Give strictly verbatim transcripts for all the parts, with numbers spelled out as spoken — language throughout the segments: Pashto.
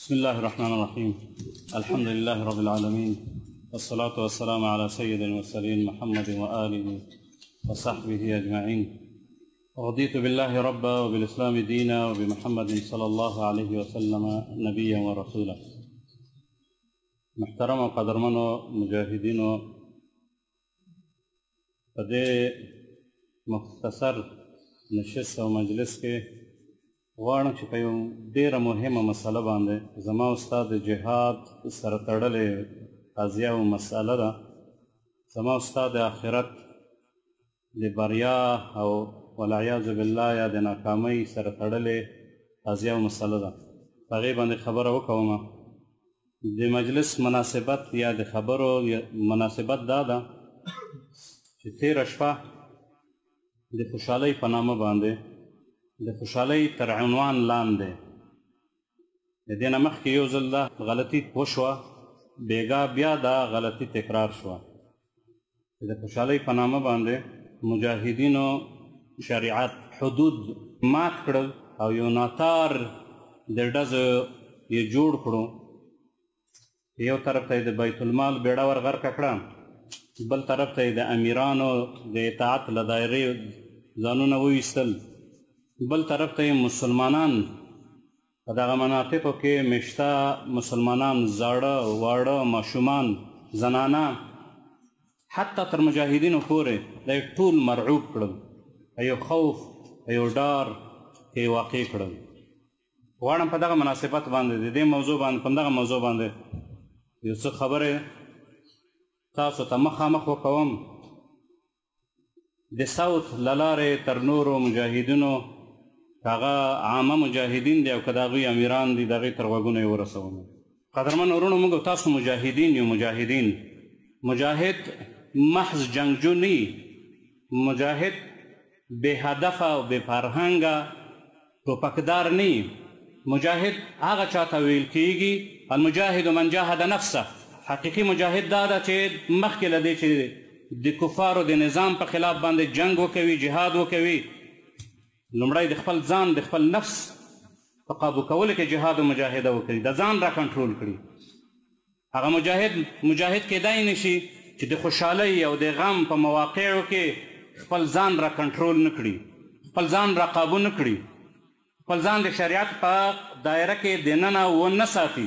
بسم الله الرحمن الرحيم. الحمد لله رب العالمين، والصلاة والسلام على سيد المرسلين محمد وآله وصحبه أجمعين. رضيت بالله ربا وبالإسلام دينا وبمحمد صلى الله عليه وسلم نبيا ورسولا. محترم و قدرمنو مجاهدینو، په دې مختصر نشست او مجلس کې غواړم چې په یو ډېره مهمه مسله باندې زما او ستا د جهاد سره تړلې قضیه او مسله ده. زما او ستا د آخرت د بریا او والعیاذ بالله یا د ناکامۍ سره تړلې قضیه او مسله ده. په هغې باندې خبره وکومه. د مجلس مناسبت یا د خبرو مناسبت دا ده چې تېره شپه د خوشحالۍ په نامه باندې د خوشحالۍ تر عنوان لاندې د دې نه مخکې یو ځل دا غلطي وشوه، بېګا بیا دا غلطي تکرار شوه چې د خوشحالۍ په نامه باندې مجاهدینو شریعت حدود مات کړل او یو ناتار د ډزو یې جوړ کړو. یو طرف ته یې د بیت المال بیړه ور غرقه کړه، بل طرف ته یې د امیرانو د اطاعت له دایرې ځانونه وویستل، بل طرف ته مسلمانان په دغه مناطقو کې مشته مسلمانان زاړه واړه ماشومان زنانه حتی تر مجاهدینو پورې دا ټول مرعوب کړل، یو خوف یو ډار کې واقع کړل. غواړم په دغه مناسبت باندې د دې موضوع باندې په دغه موضوع باندې یو څه خبرې تاسو ته مخامخ وکوم. د صوت له لارې تر نورو مجاهدینو هغه عامه مجاهدین دي او که د هغوی امیران دي د هغوی تر غوږونو یې ورسوم. قدرمن ورونو، موږ او تاسو مجاهدین یو. مجاهدین مجاهد محض جنګجو نه وي، مجاهد بې هدفه او بې فرهنګه ټوپکدار نه وي. مجاهد هغه چاته ویل کیږي المجاهد من جاهد نفسه. حقیقي مجاهد دا ده چې مخکې له دې چې د کفارو د نظام په خلاف باندې جنګ وکوي، جهاد وکوي، لومړی د خپل ځان د خپل نفس په قابو کولو کې جهاد و مجاهده وکړي، د ځان را کنټرول کړي. هغه مجاهد مجاهد کیدای نشي چې د خوشحالۍ او د غم په مواقعو کې خپل ځان را کنټرول نه کړي، خپل ځان را قابو نه کړي، خپل ځان د شریعت په دایره کې دننه ونه ساتي.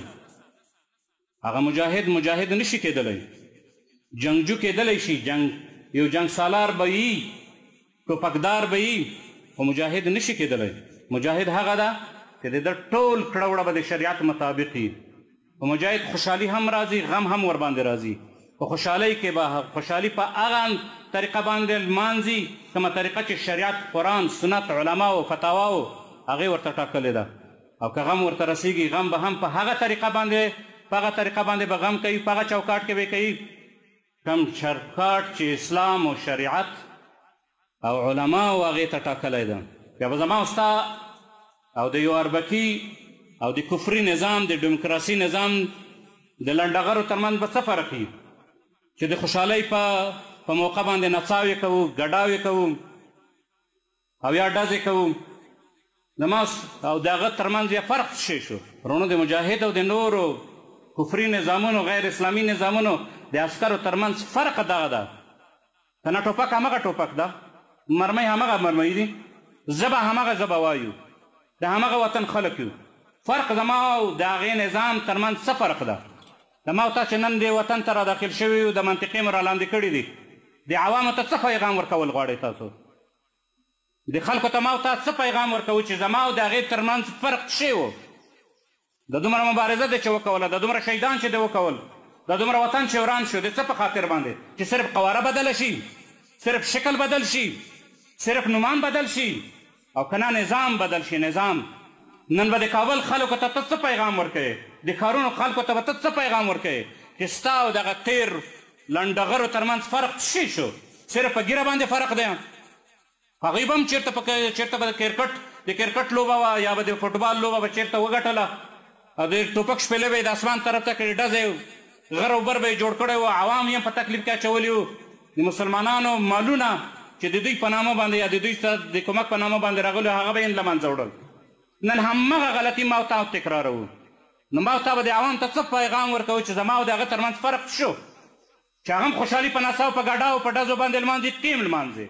هغه مجاهد مجاهد نشي کیدلی. جنګجو کیدلی شي، جنګ یو جنګ سالار به وي، ټوپکدار به وي، خو مجاهد نشي کیدلی. مجاهد هغه ده چې د ده ټول کړه وړه به د شریعت مطابق وي. په مجاهد خوشحالي هم راځي، غم هم ورباندې راځي. په خوشحالۍ کې به خوشحالي په هغه طریقه باندې لمانځي کومه طریقه چې شریعت، قرآن، سنت، علماو، فتاواو هغې ورته ټاکلې ده. او که غم ورته رسیږي، غم به هم په هغه طریقه باندې په هغه طریقه باندې به غم کوي، په هغه چوکاټ کې به کوي کوم چوکاټ چې اسلام او شریعت او علماو هغې ته ټاکلی ده. بیا به زما او ستا او د یو اربکي او د کفري نظام د ډیموکراسي نظام د لنډغرو ترمنځ به څه فرق وي چې د خوشحالۍ په په موقع باندې نڅاوې کوو، ګډاوې کوو او یا ډزې کوو. زما او د هغه ترمنځ بیا فرق څه شی شو؟ ورونو، د مجاهد او د نورو کفري نظامونو، غیر اسلامي نظامونو د عسکرو ترمنځ فرق دغه ده. که نه ټوپک همغه ټوپک ده، مرمۍ همغه مرمۍ دي، ژبه همغه ژبه وایو، د همغه وطن خلک یو. فرق زما او د هغې نظام ترمنځ څه فرق ده؟ زما او تا چې نن دې وطن ته را داخل شوي یو، د منطقې مو را لاندې کړي دي، د عوامو ته څه پیغام ورکول غواړئ تاسو؟ د خلکو ته ما او تا څه پیغام ورکوو چې زما او د هغې ترمنځ فرق څه و؟ د دومره مبارزه دې چې وکوله، د دومره شهیدان چې دې وکول، د دومره وطن چې وران شو، د څه په خاطر باندې؟ چې صرف قواره بدله شي، صرف شکل بدل شي، صرف نومان بدل شي، او که نه نظام بدل شي. نظام نن به د کابل خلکو ته ته څه پیغام ورکوې؟ د ښارونو خلکو ته به ته څه پیغام ورکوې چې ستا او دغه تیر لنډغرو ترمنځ فرق څه شو؟ صرف په ګیره باندې فرق دی. هغوی به هم چېرته په چېرته به د کرکټ د کرکټ لوبه وه یا به د فوټبال لوبه به چېرته وګټله، او د ټوپک شپېلې به یې د اسمان طرف ته کړې، ډزې غر او بر به یې جوړ کړی و، عوام یې په تکلیف کې اچولي وو. د مسلمانانو مالونه چې د دوی په نامه باندې یا د دوی ته د کومک په نامه باندې راغلي هغه به یې له منځه وړل. نن همغه غلطي ما او تا تکراروو. نو ما ورته به د عوام ته څه پیغام ورکوو چې زما او د هغه ترمنځ فرق شو چې هغه هم خوشحالي په نڅا او په ګډا او په ډزو باندې لمانځي ټیم لمانځي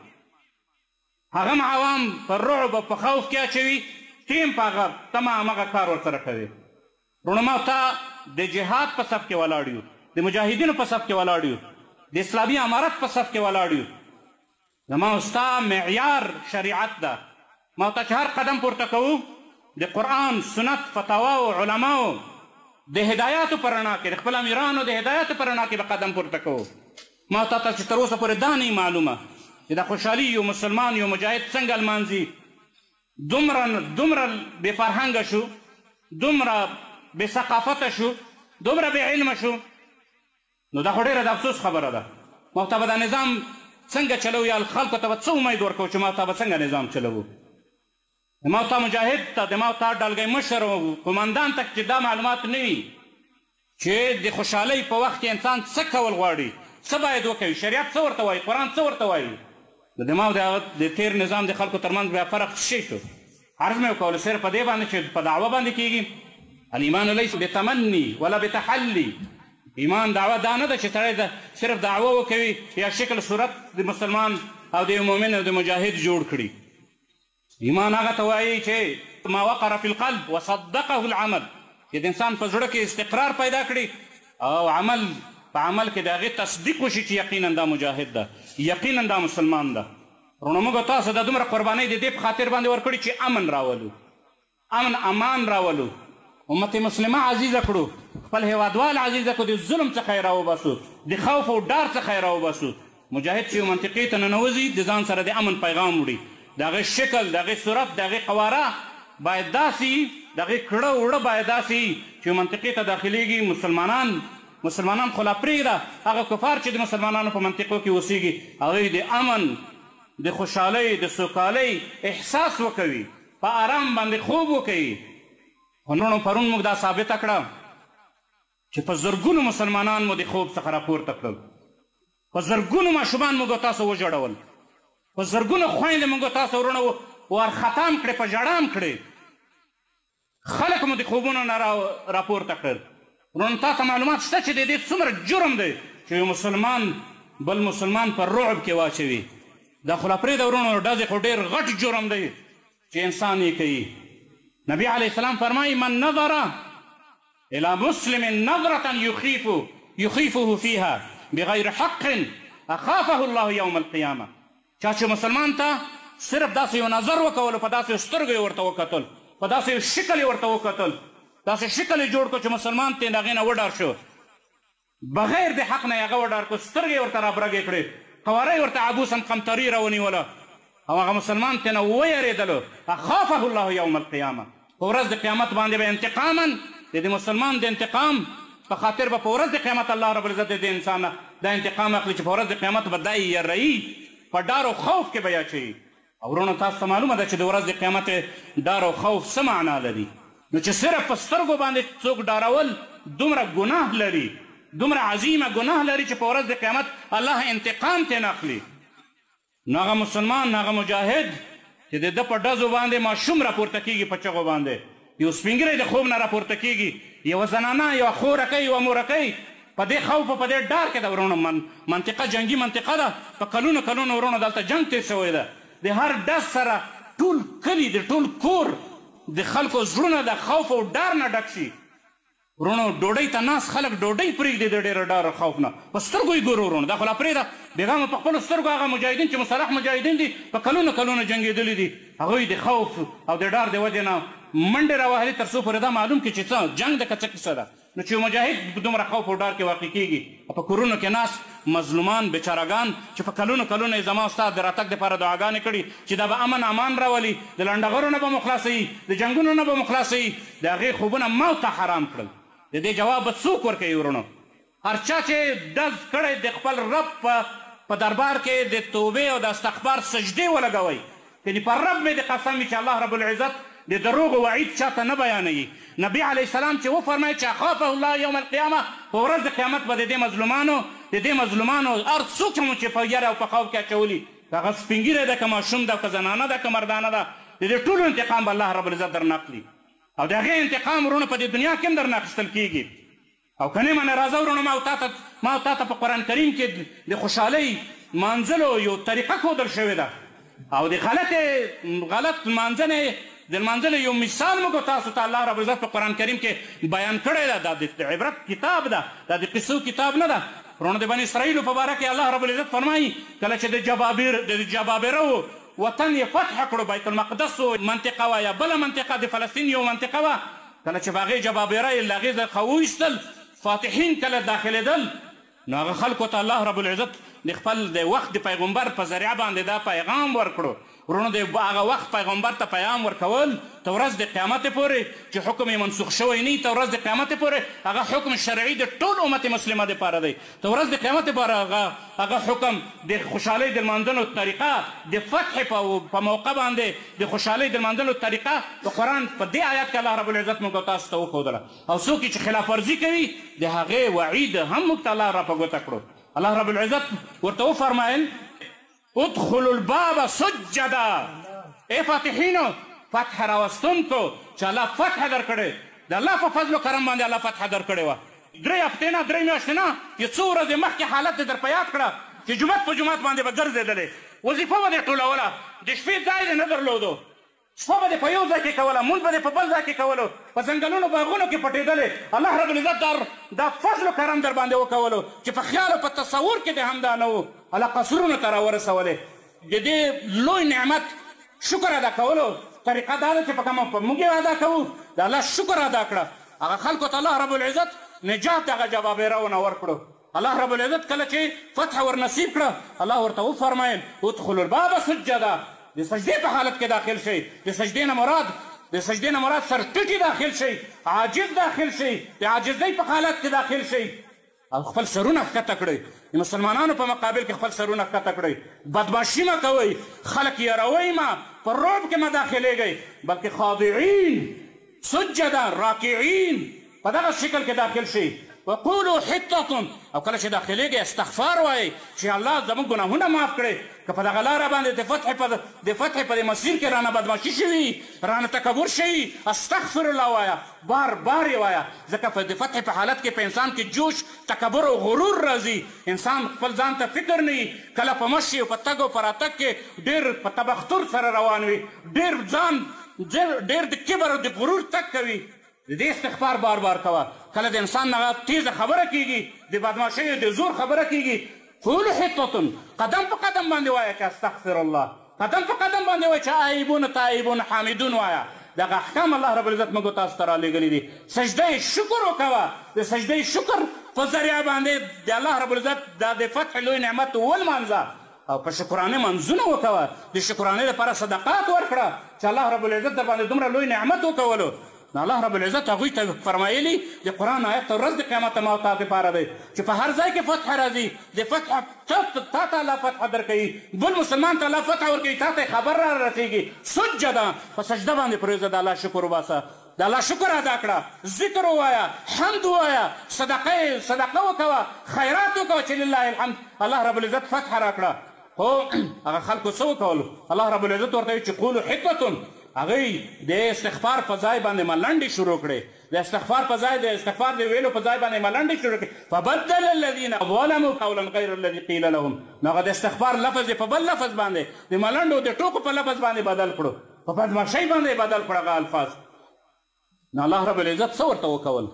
هغه هم عوام په رعب او په خوف کې اچوي ټیم په هغه تمه همغه کار ورسره کوي وروڼو ما ورته د جهاد په صف کې ولاړ یو د مجاهدینو په صف کې ولاړ یو د اسلامي امارت په صف کې ولاړ یو زما او ستا معیار شریعت ده ما ورته چې هر قدم پورته کوو د قرآن سنت فتاواو علماو د هدایاتو په رڼا کې د خپل امیرانو د هدایاتو په رڼا کې به قدم پورته کوو ما ورته ته چې تر اوسه پورې دا نه معلومه چې د خوشحالي یو مسلمان یو مجاهد څنګه لمانځي دومره دومره بې فرهنګه شو دومره بې ثقافته شو دومره بې علمه شو نو دا خو ډېره د افسوس خبره ده ما ورته به دا نظام څنګه چلو یا خلکو ته به څه امید ورکوو چې ما ورته به څنګه نظام چلوو د ما ورته مجاهد ته د ما ورته ډلګۍ مشر او قمندان ته چې دا معلومات نه وي چې د خوشحالۍ په وخت کې انسان څه کول غواړي څه باید وکوي شریعت څه ورته وایي قرآن څه ورته وایي د د ما او د هغه د تیر نظام د خلکو ترمنځ بیا فرق څه شی شو عرض مې وکولو صرف په دې باندې چې په دعوه باندې کېږي الایمان لیس بتمني ولا بتحلي ایمان دعوه دا نه ده چې سړی د صرف دعوه وکوي یا شکل صورت د مسلمان او د مؤمن او د مجاهد جوړ کړي ایمان هغه ته وایي چې ما وقر فی القلب وصدقه العمل چې د انسان په زړه کې استقرار پیدا کړي او عمل په عمل کې د هغې تصدیق وشي چې یقینا دا مجاهد ده یقینا دا مسلمان ده وروڼو موږ تاسو د دومره قربانۍ د دې په خاطر باندې ورکړي چې امن راولو امن امان راولو امت مسلمه عزیزه کړو خپل هیوادوال عزیزه کړو د ظلم څخه یې راوباسو د خوف او ډار څخه یې راوباسو مجاهد چې یو منطقې ته ننوځي د ځان سره د امن پیغام وړي د هغې شکل د هغې صورت د هغې قواره باید داسې د هغې کړه وړه باید داسې چې منطقې ته داخلیږي مسلمانان مسلمانان خو لا پرېږده هغه کفار چې د مسلمانانو په منطقو کې اوسیږي هغوی د امن د خوشحالۍ د سوکالۍ احساس وکوي په آرام باندې خوب وکوي خو نورو پرون موږ دا ثابته کړه چې په زرګونو مسلمانان مو د خوب څخه راپورته کړل په زرګونو ماشومان موږ تاسو وژړول په زرګونو خویندې موږ تاسو ورونه وارختام کړې په ژړام کړې خلک مو د خوبونو نه راپورته کړل ورونه تا ته معلومات شته چې د دې څومره جرم دی چې یو مسلمان بل مسلمان په رعب کې واچوي دا خو لا پرېږده ورونو ډزې خو ډېر غټ جرم دی چې انسان یې کوي نبی علیه السلام فرمایي من نظر الى مسلم نظرة يخيف يخيفه فيها بغیر حق اخافه الله یوم القیامه چا چې مسلمان ته صرف داسې یو نظر وکولو په داسې سترګو یې ورته وکتل په داسې یو شکل یې ورته وکتل داسې شکل یې جوړ کړو چې مسلمان ته د هغې نه وډار شو بغیر د حق نه یې هغه وډار کړو سترګې یې ورته رابرګې کړې قواره یې ورته عبوسا قمطري راونیوله او هغه مسلمان ترې نه ویرېدلو اخافه الله یوم القیامه په ورځ د قیامت باندې به انتقاما د دې مسلمان د انتقام په خاطر به په ورځ د قیامت الله رب العزت د دې انسان نه دا انتقام اخلي چې په ورځ د قیامت به دا یې یروي په ډار او خوف کې به یې اچوي او وروڼو تاسو ته معلومه ده چې د ورځ د قیامت ډار او خوف څه معنا لري نو چې صرف په سترګو باندې څوک ډارول دومره ګناه لري دومره عظیمه ګناه لري چې په ورځ د قیامت الله انتقام ترې نه اخلي نو هغه مسلمان هغه مجاهد چې د ده په ډزو باندې ماشوم راپورته کېږي په چغو باندې یو سپینګری د خوب نه راپورته کېږي یوه زنانه یوه خورکۍ یوه مورکۍ په دې خوف په دې ډار کې ده ورونو من منطقه جنګي منطقه ده په کلونو کلونو ورونو دلته جنګ تېر شوی ده د هر ډز سره ټول کلي د ټول کور د خلکو زړونه د خوف او ډار نه ډک شي ورونو ډوډۍ ته ناست خلک ډوډۍ پرېږدي د ډېره ډار او خوف نه په سترګو یې ګورو ورونو دا خو لا پرېږده بېګا په خپلو سترګو هغه مجاهدین چې مسلح مجاهدین دي په کلونو کلونو جنګېدلي دي هغوی د خوف او د ډار د وجې نه منډې راوهلي تر څو پورې دا معلوم کړي چې څه جنګ د که څه کیسه ده نو چې یو مجاهد په دومره خوف او ډار کې واقع کېږي او په کورونو کې ناست مظلومان بیچارهګان چې په کلونو کلونو یې زما ستا د راتګ دپاره دعاګانې کړي چې دا به امن امان راولي د لنډغرو نه به مو خلاصوي د جنګونو نه به مو خلاصوي د هغې خوبونه موت ته حرام کړل د دې جواب به څوک ورکوي ورونو هر چا چې ډز کړی د خپل رب په دربار کې د توبې او د استغفار سجدې ولګوئ یعنې په رب مې د قسم وي چې الله رب العزت د دروغ و وعید چاته نه بیانوي نبي علیه السلام چې وفرمایي چې اخافه الله یوم القیامه په ورځ د قیامت به د دې مظلومانو د دې مظلومانو هر څوک مو چې په یره او په خوف کې اچولي هغه سپین ږیری ده که ماشوم ده که زنانه ده که مردانه ده د دې ټولو انتقام به الله رب العزت درنه اخلي او د هغې انتقام ورونو په دې دنیا کې هم درنه اخیستل کیږي. او که نه منه راځه ورونو ما او تاته ما او تاته په قرآن کریم کې د خوشحالۍ مانځلو یو طریقه ښودل شوې ده او د غلطې غلط مانځنې د لمانځلو یو مثال موږ تاسو ته الله رب العزت په قرآن کریم کې بیان کړی ده. دا د عبرت کتاب ده، دا د قصو کتاب نه ده. ورونو د بني اسرائیلو په باره کې الله رب العزت فرمایي کله چې د جبابیر د جبابرو وطن یې فتح کړو، بیت المقدس منطقه وه یا بله منطقه د فلسطین یو منطقه وه، کله چې په هغې جبابره یې له هغې څخه وویستل، فاتحین کله داخلېدل، نو هغه خلکو ته الله رب العزت د خپل د وخت د پیغمبر په ذریعه باندې دا پیغام ورکړو. ورونو د هغه وخت پیغمبر ته پیغام ورکول تر ورځ د قیامت پورې چې حکم یې منسوخ شوی نه وي، تر ورځ د قیامت پورې هغه حکم شرعي د ټول امت مسلمه دپاره دی. تر ورځ د قیامت پورې هغه هغه حکم د خوشحالۍ د لمانځلو طریقه د فتح په موقع باندې د خوشحالۍ د لمانځلو طریقه په قرآن په دې آیات کې الله رب العزت موږ تاسو ته وښودله. او څوک چې خلاف ورزي کوي د هغې وعید هم موږ ته الله را په ګوته کړو. الله رب العزت ورته وفرمایل ادخلوا الباب سجدا، ای فاتحینو فتح راوستونکو چې الله فتح درکړې د الله په فضل و کرم باندې الله فتح درکړې وه. درې هفتې نه درې میاشتې نه یو څو ورځې مخکې حالت دې در په یاد کړه چې جومات په جومات باندې به ګرځېدلې، وظیفه به دې ټولوله، د شپې ځای دې نه درلودو، شپه به دې په یو ځای کې کوله، مونځ به دې په بل ځای کې کولو، په ځنګلونو باغونو کې پټېدلې. الله رب العزت در دا فضل و کرم در باندې وکولو چې په خیال او په تصور کې دې هم دا نه و، الله قصرونو ته راورسولې. د دې لوی نعمت شکر ادا کولو طریقه دا ده چې په کومه په موږ ادا کوو د الله شکر ادا کړه. هغه خلکو ته الله رب العزت نجات هغه جبابرهونه ورکړو. الله رب العزت کله چې فتح ور نصیب کړه الله ورته وفرمایل ادخلوا الباب سجدا، د سجدې په حالت کې داخل شئ. د سجدې نه مراد د سجدې نه مراد سرټیټي داخل شئ، عاجز داخل شئ، د عاجزۍ په حالت کې داخل شئ او خپل سرونه ښکته کړئ. د مسلمانانو په مقابل کې خپل سرونه ښکته کړئ، بدماشي مه کوئ، خلک یاروئ مه، په رعب کې مه داخلېږئ، بلکې خاضعین سجدا راکعین په دغه شکل کې داخل شئ. وقولوا حطة، او کله چې داخلېږئ استغفار وایئ چې الله زموږ ګناهونه معاف کړئ. که په دغه لاره باندې د فتح په د فتح په دې مسیر کې رانه بدماشي شوي، رانه تکبر شوي، استغفر الله وایه، بار بار یې وایه، ځکه په د فتح په حالت کې په انسان کې جوش تکبر او غرور راځي. انسان خپل ځان ته فکر نه وي، کله په مشي او په تګ او په راتګ کې ډېر په تبختر سره روان وي، ډېر ځان ډېر د کبر او د غرور تګ کوي. د دې استغفار بار بار کوه. کله د انسان نه تیزه خبره کیږي، د بدماشۍ د زور خبره کیږي، قولوا حطة، قدم په قدم باندې وایه چې استغفر الله، قدم په قدم باندې وایه چې آیبون تایبون حامدون وایه. دغه احکام الله رب العزت موږ تاسو ته رالیږلي دي. سجده شکر وکوه، د سجده شکر په ذریعه باندې د الله رب العزت دا د فتح لوی نعمت ولمانځه او په شکرانه منځونه وکوه. د شکرانې لپاره صدقات ورکړه چې الله رب العزت در باندې دومره لوی نعمت وکولو. نو الله رب العزت هغوی ته فرمایلي د قرآن آیت تر ورځ د قیامت ما او تا دپاره دی چې په هر ځای کې فتح راځي، د فتح تا ته الله فتح درکوي، بل مسلمان ته الله فتح ورکوي، تا ته خبر را رسېږي. سجده په سجده باندې پرېږده، د الله شکر وباسه، د الله شکر ادا کړه، ذکر ووایه، حمد ووایه، صدقه صدقه وکوه، خیرات وکوه چې لله الحمد الله رب العزت فتح را کړه. خو هغه خلکو څه وکولو؟ الله رب العزت ورته وایي چې قولو حطة، هغوی د استغفار په ځای باندې ملنډې شروع کړې، د استغفار په ځای د استغفار د ویلو په ځای باندې ملنډې شروع کړې. فبدل الذین ظلموا قولا غیر الذي قیل لهم، نو هغه د استغفار لفظ په بل لفظ باندې د ملنډو د ټوکو په لفظ باندې بدل کړو، په بدماشۍ باندې بدل کړو هغه الفاظ. نو الله رب العزت څه ورته وکول؟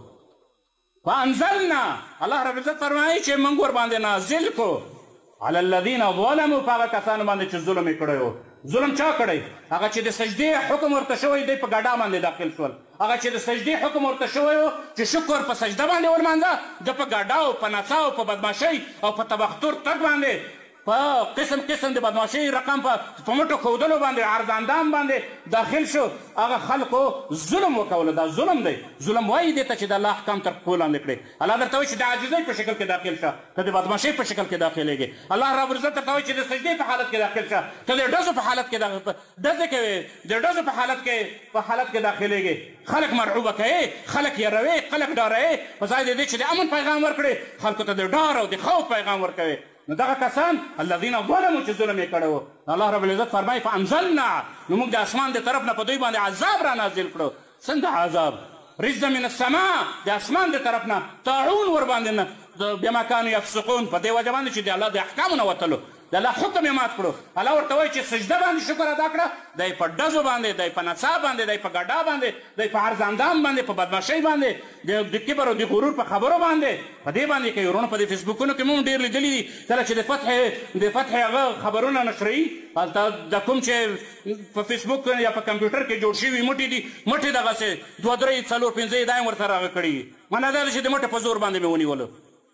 فانزلنا، الله رب العزت فرمایي چې موږ ورباندې نازل کړو علی الذین ظلموا، په هغه کسانو باندې چې ظلم یې کړی و. ظلم چا کړی؟ هغه چې د سجدې حکم ورته شوی دی په ګډا باندې داخل شول، هغه چې د سجدې حکم ورته شوی و چې شکر په سجده باندې ولمانځه، د په ګډا او په نڅا او په بدماشۍ او په تبختر تګ باندې په قسم قسم د بدماشۍ رقم په مټو ښودلو باندې عرض اندام باندې داخل شو. هغه خلکو ظلم وکولو، دا ظلم دی. ظلم وایي دې ته چې د الله احکام تر پښو لاندې کړې. الله درته وایي چې د عاجزۍ په شکل کې داخل شه، که د بدماشۍ په شکل کې داخلېږي. الله رب العزت درته وایي چې د سجدې په حالت کې داخل شه، که د ډزو په حالت کې ډزې کوې، د ډزو په حالت کې په حالت کې داخلېږي. خلک مرعوبه کوې، خلک یاروې، خلک ډاروې، په ځای د دې چې د امن پیغام ورکړې خلکو ته د ډار او د خوف پیغام ورکوې. نو دغه کسان الذین ظلموا چې ظلم یې کړی و، الله رب العزت فرمایي فانزلنا، نو موږ د اسمان د طرف نه په دوی باندې عذاب را نازل کړو. څنګه عذاب رجز من السماء د اسمان د طرف نه طاعون ورباندې نه بما كانوا يفسقون په دې وجه باندې چې د الله د احکامو نه وتلو د الله حکم یې مات کړو الله ورته وایي چې سجده باندې شکر ادا کړه دی په ډزو باندې دی په نڅا باندې دی په ګډا باندې دی په عرض اندام باندې په بدماشۍ باندې د کبر او د غرور په خبرو باندې په دې باندې کوي ورونه په دې فیسبوکونو کې مو ډېر لیدلي دي کله چې د فتح د فتح هغه خبرونه نشروي هلته د کوم چې په فیسبوک یا په کمپیوټر کې جوړ شوي مټې دي مټې دغسې دوه درې څلور پنځه یې دا هم ورته هغه کړي معنا دا ده چې د مټه په زور باندې مې ونیولو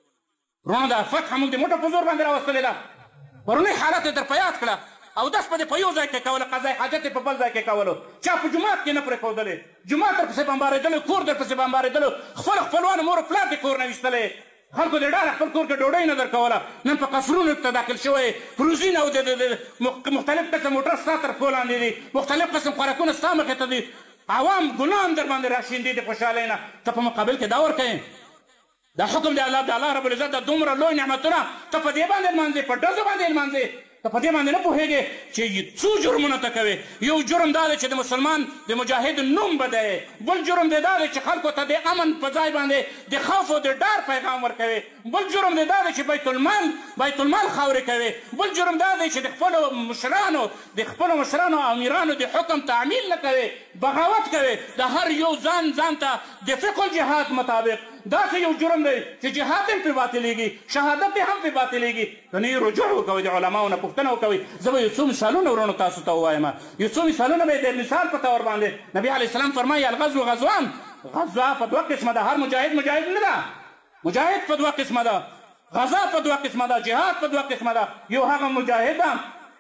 ورونه دا فتح موږ د مټه په زور باندې راوستلې ده پرونی حالت یې در په یاد کړه اودس به دې په یو ځای کې کوله قضای حاجت یې په بل ځای کې کولو چا په جومات کې نه پرېښودلې جومات درپسې بمبارېدلو کور درپسې بمبارېدلو خپل خپلوانو مور پلار دې کور نه ویستلی خلکو دې ډاره خپل کور کې ډوډۍ نه درکوله نن په قصرونو کې داخل شوی کروزین او مختلف قسم موټر ستا تر پښو لاندې دي مختلف قسم خوراکونه ستا مخې ته دي عوام ګناه در باندې راشیندي د خوشحالۍ نه ته په مقابل کې دا ورکوې دا حکم دی الله د الله رب العزت د دومره لوی نعمتونه ته په دې باندې لمانځې په ډزو باندې لمانځې ته په دې باندې نه پوهېږې چې څو جرمونه ته کوې یو جرم دا دی چې د مسلمان د مجاهد نوم به دی بل جرم دی دا دی چې خلکو ته د امن په ځای باندې د خوف او د ډار پیغام ورکوې بل جرم دی دا دی چې بیت المال بیت المال خاورې کوې بل جرم دا دی چې د خپلو مشرانو د خپلو مشرانو او امیرانو د حکم تعمیل نه کوې بغاوت کوې د هر یو ځان ځان ته د فقه الجهاد مطابق داسې یو جرم دی چې جهاد هم پرې باطلېږي شهادت یې هم پرې باطلېږي که نه یې رجوع وکوئ د علماو نه پوښتنه وکوئ زه به یو څو مثالونه ورونو تاسو ته ووایم یو څو مثالونه به یې د مثال په طور باندې نبي علیه السلام فرمایي الغزو غزوان غزا په دوه قسمه ده هر مجاهد مجاهد نه ده مجاهد په دوه قسمه ده غزا په دوه قسمه ده جهاد په دوه قسمه ده یو هغه مجاهد ده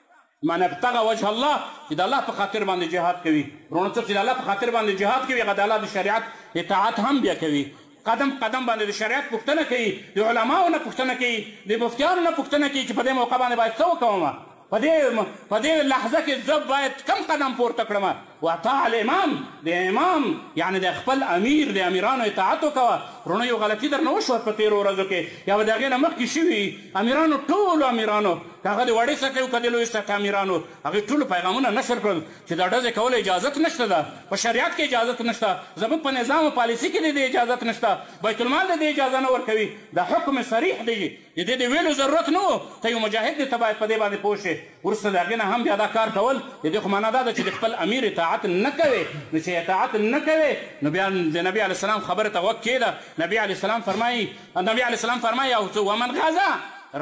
من ابتغى وجه الله چې د الله په خاطر باندې جهاد کوي ورونو څوک چې د الله په خاطر باندې جهاد کوي هغه د الله د شریعت اطاعت هم بیا کوي قدم قدم باندې د شریعت پوښتنه کوي د علماو نه پوښتنه کوي د مفتیانو نه پوښتنه کوي چې په دې موقع باندې باید څه وکوم په دې په دې لحظه کې زه باید کم قدم پورته کړم واطاع الامام د امام یعنی د خپل امیر د امیرانو اطاعت وکوه ورونه یو غلطي درنه وشوه په تېرو ورځو کې یا به د هغې نه مخکې شوي امیرانو ټولو امیرانو که هغه د وړې سطحې او که د لویې سطحې امیرانو هغې ټولو پیغامونه نشر کړل چې دا ډزې کول اجازت نشته ده په شریعت کې اجازت نشته زموږ په نظام او پالیسي کې د دې اجازت نشته بیت المال د دې اجازه نه ورکوي دا حکم صریح دی د دې د ویلو ضرورت نه و ته یو مجاهد دی ته باید په دې باندې پوه شې وروسته د هغې نه هم بیا دا کار کول د دې خو معنا دا ده چې د خپل امیر اطاعت نه کوې نو چې اطاعت نه کوې نو بیا د نبي علیه السلام خبرې ته غوږ کېږده نبي علیه السلام فرمایي نبي علیه السلام فرمایي او ومن غزا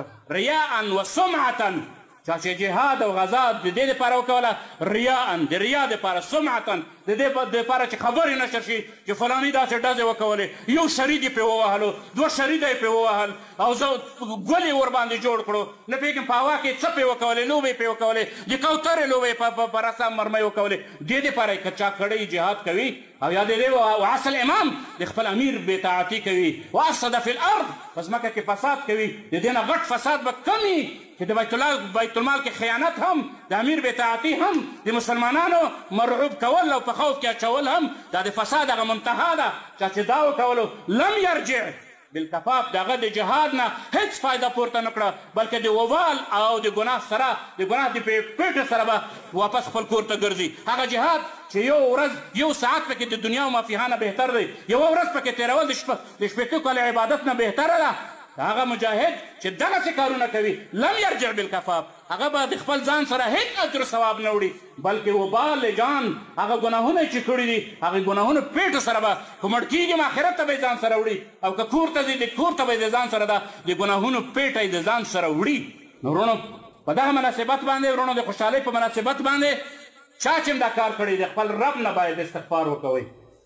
ریاء و سمعة چا چې جهاد او غزا د دې دپاره وکوله ریاء د ریا دپاره سمعة د دې دپاره چې خبرې نشر شي چې فلاني داسې ډزې وکولې یو شرید یې پرې ووهلو دوه شریده یې پرې ووهل او زه ګل یې ورباندې جوړ کړو نه پوهېږم په هوا کې څه پرې وکولې لوبې پرې وکولې د کوترې لوبې په رسم مرمۍ وکولې دې دپاره یې که چا کړی جهاد کوي او یا د دې وعصى الامام د خپل امیر بېطاعتي کوي وافسد فی الارض په ځمکه کې فساد کوي د دې نه غټ فساد به کم وي چې د بیت المال کې خیانت هم د امیر بېطاعتي هم د مسلمانانو مرعوب کول او په خوف کې اچول هم دا د فساد هغه منتها ده چا چې دا وکولو لم یرجع بالکفاف د هغه د جهاد نه هیڅ فایده پورته نه کړه بلکې د وبال او د ګناه سره د ګناه د پیټې سره به واپس خپل کور ته ګرځي هغه جهاد چې یو ورځ یو ساعت پکې د دنیا او مافیها نه بهتر دی یوه ورځ پکې تېرول د شپېته کاله عبادت نه بهتره ده هغه مجاهد چې دغسې کارونه کوي لم یرجع بالکفاف هغه به د خپل ځان سره هیڅ اجر ثواب نه وړي بلکې وبال جان هغه ګناهونه چې کړي دي هغې ګناهونه پیټو سره به که مړ کېږي آخرت ته به یې ځان سره وړي او که کور ته ځي د کور ته به یې د ځان سره ده د ګناهونو پیټه یې د ځان سره وړي نو وروڼو په دغه مناسبت باندې وروڼو د خوشحالۍ په مناسبت باندې چا چې هم دا کار کړی د خپل رب نه باید استغفار وکوئ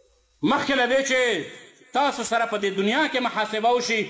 مخکې له دې چې تاسو سره په دې دنیا کې محاسبه وشي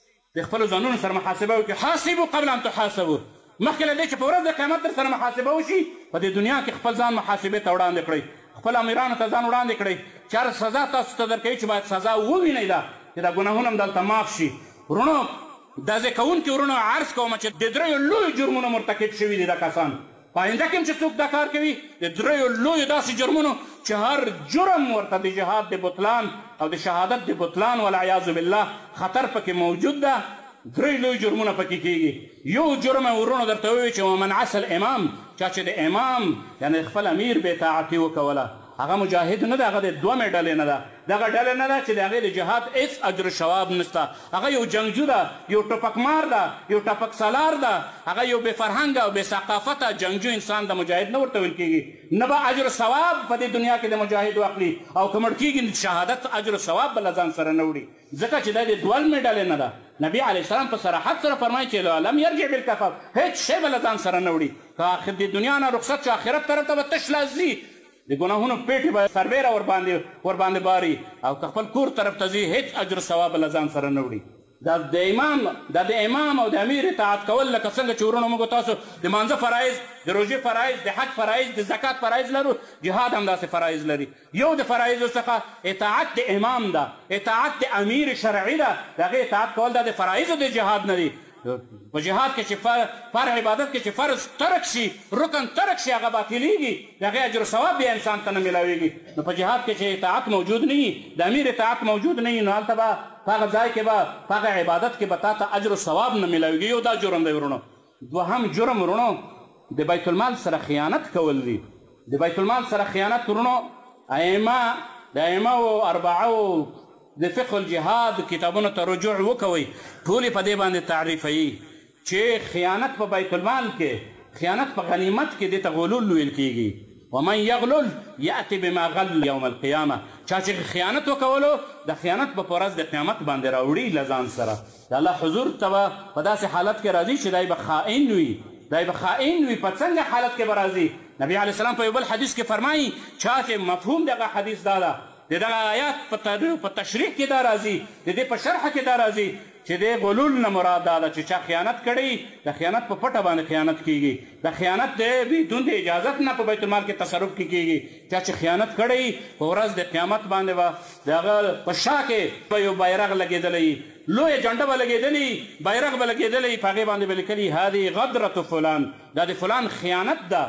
د خپلو ځانونو سره محاسبه وکړي حاسبو قبل ان تحاسبو مخکې له دې چې په ورځ د قیامت در سره محاسبه وشي په دې دنیا کې خپل ځان محاسبې ته وړاندې کړئ خپل امیرانو ته ځان وړاندې کړئ چې هر سزا تاسو ته درکوي چې باید سزا ووینئ ده چې دا ګناهونه هم دلته معاف شي وروڼو دا زه کوونکي وروڼو عرض کوم چې د دریو لویو جرمونو مرتکب شوي دي دا کسان په آینده کې هم چې څوک دا کار کوي د دریو لویو داسې جرمونو چې هر جرم ورته د جهاد د بطلان او د شهادت د بطلان والعیاذ بالله خطر پکې موجود ده درې لوی جرمونه پکې کېږي یو جرم یې وروڼو درته ووایي چې ومن عصى الامام چا چې د امام یعنې خپل امیر بېطاعتي وکوله هغه مجاهد نه ده، هغه د دومې ډلې نه ده. دغه ډله نه ده چې د هغې د جهاد هېڅ اجر ثواب نشته. هغه یو جنګجو ده، یو ټوپکمار ده، یو ټپک سالار ده، هغه یو بې فرهنګه او بې ثقافته جنګجو انسان د مجاهد نه ورته ویل کېږي. نه به اجر ثواب په دې دنیا کې د مجاهد واخلي او که مړ کېږي شهادت اجر ثواب به له ځان سره نه وړي، ځکه چې دا د دوولمې ډلې نه ده. نبي علیه السلام په صراحت سره فرمایي چې لم یرجع بالکفر، هېڅ شی به له ځان سره نه وړي. که د دنیا نه رخصت شو آخرت طرف ته به تش لاس ځي، د ګناهونو پیټې به سربیره ورباندې ورباندې باري او که خپل کور طرف ته ځي هېڅ اجر ثواب له ځان سره نه وړي. دا د امام دا د امام او د امیر اطاعت کول لکه څنګه چې ورونو موږ تاسو د مانځه فرایض، د روژې فرایض، د حج فرایض، د زکات فرایض لرو، جهاد هم داسې فرایض لري. یو د فرایضو څخه اطاعت د امام ده، اطاعت د امیر شرعي ده، د هغې اطاعت کول دا د فرایضو د جهاد نه دي. په جهاد کې چې فرع عبادت کې چې فرض ترک شي، رکن ترک شي، هغه باطلیږي، د هغې اجر ثواب بیا انسان ته نه میلاویږي. نو په جهاد کې چې اطاعت موجود نه وي، د امیر اطاعت موجود نه وي، نو هلته به په هغه ځای کې به په هغه عبادت کې به تا ته اجر ثواب نه میلاویږي. یو دا جرم دی ورونو. دوهم جرم ورونو د بیت المال سره خیانت کول دي. د بیت المال سره خیانت ورونو ائمه د ائمهو اربعو د فقه الجهاد کتابونو ته رجوع وکوئ، ټول یې په دې باندې تعریفوي چې خیانت په بیت المال کې، خیانت په غنیمت کې دې ته غلول ویل کېږي. ومن یغلل یأتي بما غل یوم القیامه. چا چې خیانت وکولو د خیانت به په ورځ د قیامت باندې راوړي له ځان سره. د الله حضور ته به په داسې حالت کې راځي چې دی به خائن وي، دی به خائن وي. په څنګه حالت کې به راځي؟ نبي علیه السلام په یو بل حدیث کې فرمایي، چا چې مفهوم دغه حدیث دا ده، د دغه آیات په تشریح کې دا راځي، د دې په شرحه کې دا راځي چې د غلول نه مراد دا ده چې چا خیانت کړی، د خیانت په پټه باندې خیانت کیږي. د خیانت د بدون د اجازت نه په بیت المال کې تصرف کې کیږي. چا چې خیانت کړی په ورځ د قیامت باندې به د هغه په شا کې به یو بیرغ لګېدلی، لویه جنډه به لګېدلې، بیرغ به لګېدلی، په هغې باندې به لیکلي هذه غدرة فلان، دا د فلان خیانت ده،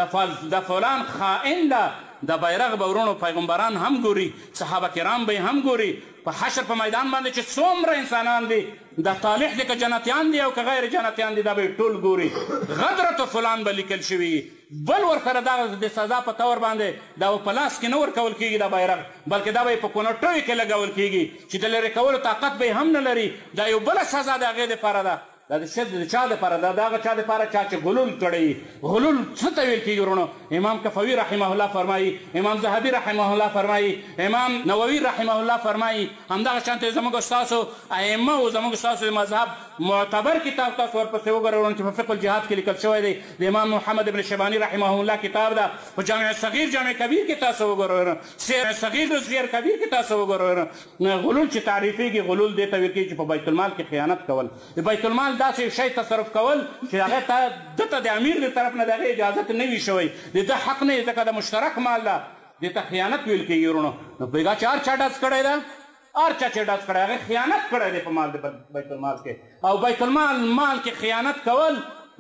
د فلان خائن ده. دا بیرغ به ورونو پیغمبران هم ګوري، صحابه کرام به هم ګوري. په حشر په میدان باندې چې څومره انسانان دي، دا طالح دي که جنتیان دي او که غیر جنتیان دي، دا به ټول ګوري. غدرة فلان به لیکل شوي. بل ورسره دا د سزا په طور باندې دا په لاس کې نه ورکول کېږي دا بیرغ، بلکې دا به یې په کونټیو کې لګول کېږي چې د لرې کولو طاقت به یې هم نه لري. دا یو بله سزا د هغې دپاره ده. دا د شد د چا دپاره ده؟ د هغه چا دپاره چا چې غلول کړی. غلول څه ته ویل کېږي ورونو؟ امام کفوي رحمه الله فرمایي، امام ذهبي رحمه الله فرمایي، امام نووي رحمه الله فرمایي، همدغه شانته زموږ ستاسو ائمه او زموږ ستاسو د مذهب معتبر کتاب تاسو ورپسې وګورئ ورونو چې په فقه الجهاد کې لیکل شوی دی، د امام محمد بن شیباني رحمه الله کتاب ده. په جامع صغیر جامع کبیر کې تاسو وګورئ، سیر صغیر او سیر کبیر کې تاسو وګورئ. غلول چې تعریفېږي، غلول دې ته ویل کېږي چې په بیت المال کې خیانت کول، د بیت المال داسې شی تصرف کول چې هغې ته ده ته د امیر د طرف نه د هغې اجازت نه وي شوی، د ده حق نه وي، ځکه د مشترک مال ده، دې ته خیانت ویل کېږي ورونو. نو پوهېږه چې هر چا ډز کړی ده، هر چا چې ډز کړی هغې خیانت کړی دی په مال د بیت المال کې. او بیت المال مال کې خیانت کول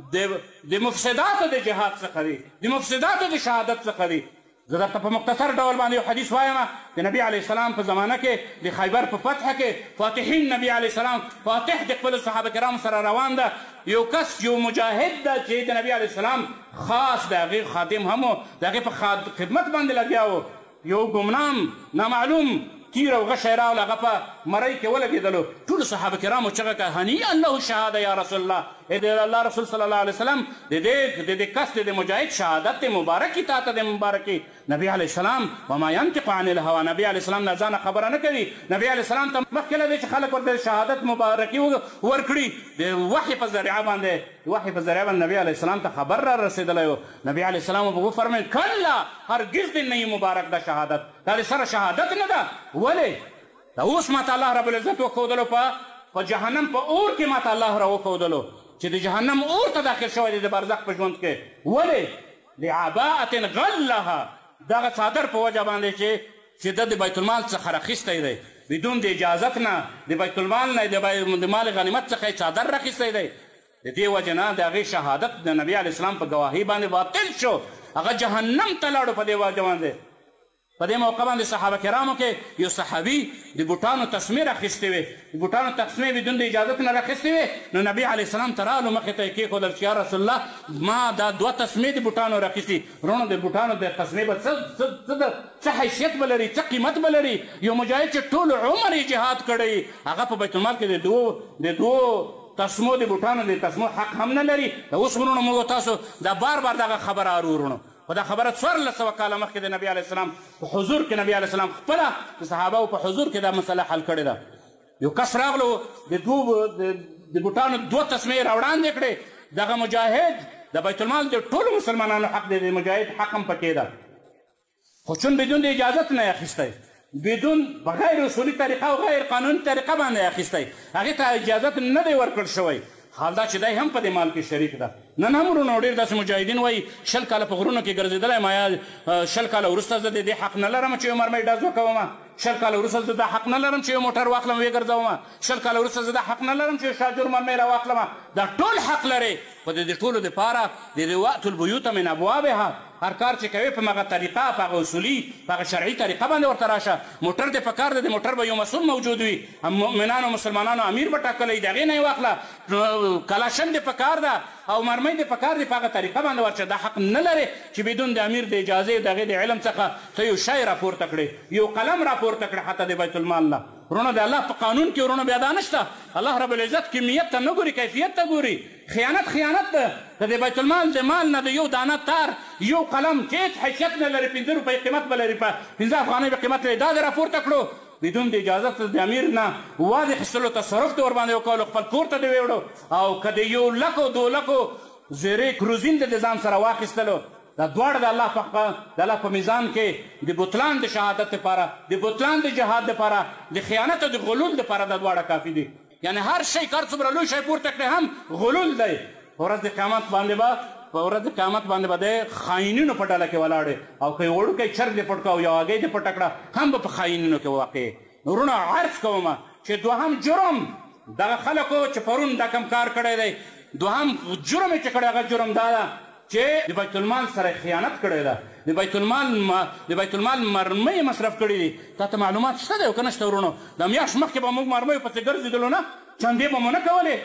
د مفسداتو د جهاد څخه دی، د مفسداتو د شهادت څخه دی. زه درته په مختصر ډول باندې یو حدیث وایم. د نبي علیه السلام په زمانه کې د خیبر په فتحه کې فاتحین نبي علیه السلام فاتح د خپلو صحابه کرامو سره روان ده. یو کس یو مجاهد ده چې د نبي علیه السلام خاص د هغې خادم هم و، د هغې په خدمت باندې لګیا و. یو ګمنام نامعلوم تیر او غشی راغله، هغه په مرۍ کې ولګېدلو. ټولو صحابه کرامو چغه کړه هنیئا له شهاده یا رسول الله، ای د الله رسول صلی الله علیه وسلم د دې د دې کس د مجاهد شهادت مبارکي تا ته د مبارکي. نبي علیه السلام وما ینطق عن الهوا، نبي علیه السلام نه ځانه خبره نه کوي. نبي علیه السلام ته مخکې له دې چې خلک ورته شهادت مبارکي ورکړي، د وحي په ذریعه باندې وحي په ذریعه باندې نبي علیه السلام ته خبر را رسېدلی و. نبي علیه السلام ورته وفرمیل کله هرګز دې نه وي مبارک ده شهادت، دا د سره شهادت نه ده. ولې؟ دا اوس ماته الله رب العزت وښودلو په جهنم په اور کې ماته الله را وښودلو چې د جهنم اور ته داخل شوی دی د برزخ په ژوند کې. ولې؟ لعباءة غلها، دغه څادر په وجه باندې چې چې ده د بیت المال څخه راخیستی دی بدون د اجازت نه، د بیت المال نه د مال غنیمت څخه یې څادر راخیستی دی. د دې وجه نه د هغې شهادت د نبي علیه السلام په ګواهۍ باندې باطل شو، هغه جهنم ته لاړو په دې وجه باندې. په دې موقع باندې صحابه کرامو کې یو صحابي د بوټانو تسمې راخیستې وې د بوټانو تسمې بدون د اجازت نه راخیستې وې نو نبي علیه السلام ته رالو مخې ته یې کېښودل چې یا رسول الله ما دا دوه تسمې د بوټانو راخیستي وروڼو د بوټانو د تسمې به څه څه حیثیت به لري څه قیمت به لري یو مجاهد چې ټول عمر یې جهاد کړی هغه په بیت المال کې د دوو د دوو تسمو د بوټانو د تسمو حق هم نه لري د اوس وروڼو موږ تاسو دا بار بار دغه خبره اورو وروڼو خو دا خبره څوارلس سوه کاله مخکې د نبي علیه السلام په حضور کې نبي علیه السلام خپله د صحابهو په حضور کې دا مسله حل کړې ده یو کس راغلو د دوو د بوټانو دوه تسمې راوړاندې کړې دغه مجاهد د بیت المال د ټولو مسلمانانو حق دی د مجاهد حق هم پکې ده خو چون بدون د اجازت نه یې اخیستی بدون بغیر اصولي طریقه او غیر قانوني طریقه باندې یې اخیستی هغې ته اجازت نه دی ورکړل شوی حال دا چې دی هم په دې مال کې شریک ده نن هم وروڼو ډېر داسې مجاهدین وایي شل کاله په غرونو کې ګرځېدلی ما یا شل کاله وروسته زه د دې حق نه لرم چې یو مرمۍ ډز وکوم شل کاله وروسته زه دا حق نه لرم چې یو موټر واخلم ویې ګرځوم شل کاله وروسته زه دا حق نه لرم چې یو شاجور مرمۍ راواخلم دا ټول حق لرې خو د دې ټولو دپاره د وأتو البیوت من ابوابها هر کار چې کوي په هغه طریقه په هغه اصولي په هغه شرعي طریقه باندې ورته راشه موټر دې په کار دی د موټر به یو مسؤل موجود وي مؤمنانو مسلمانانو امیر به ټاکلی د هغې نه یې واخله کلاشن دې په کار ده او مرمۍ دې په کار دی په هغه طریقه باندې ورشه دا حق نه لرې چې بدون د امیر د اجازې د هغې د علم څخه ته یو شی راپورته کړې یو قلم راپورته کړې حتی د بیت المال نه وروڼو د الله په قانون کې وروڼو بیا دا نشته الله رب العزت کمیت ته نه ګوري کیفیت ته ګوري خیانت خیانت ده که د بیت المال د مال نه د یو دانه تار یو قلم چې هېڅ حیثیت نه لري پنځه روپۍ قیمت به لري په پنځه افغانۍ به قیمت لري دا دې راپورته کړو بدون د اجازت د امیر نه وادې اخیستلو تصرف دې ورباندې وکولو خپل کور ته دې ویوړو او که د یو لکو دو لکو زیرې کروزین دې د ځان سره واخیستلو دا دواړه د الله په د الله په میزان کې د بطلان د شهادت دپاره د بطلان د جهاد دپاره د خیانت او د غلول دپاره دا دواړه کافي دي یعنی هر شی کار څومره لوی شی پورته کړی هم غلول دی په ورځ د قیامت باندې به په ورځ د قیامت باندې به د خاینینو په ډله کې ولاړې او که یې وړوکی چرګ دې پټ کړه او یو هګۍ دې پټه کړه هم به په خاینینو کې واقع وروڼه عرض کومه چې دوهم جرم دغه خلکو چې پرون دا کم کار کړی دی دوهم جرم یې چې کړی هغه جرم دا ده چې د بیت المال سره خیانت کړی ده د بیت المال د بیت المال مرمۍ مصرف کړي دي تا ته معلومات شته دی او که نشته وروڼو د میاشت مخکې به موږ مرمیو پسې ګرځېدلو نه چندې به مو نه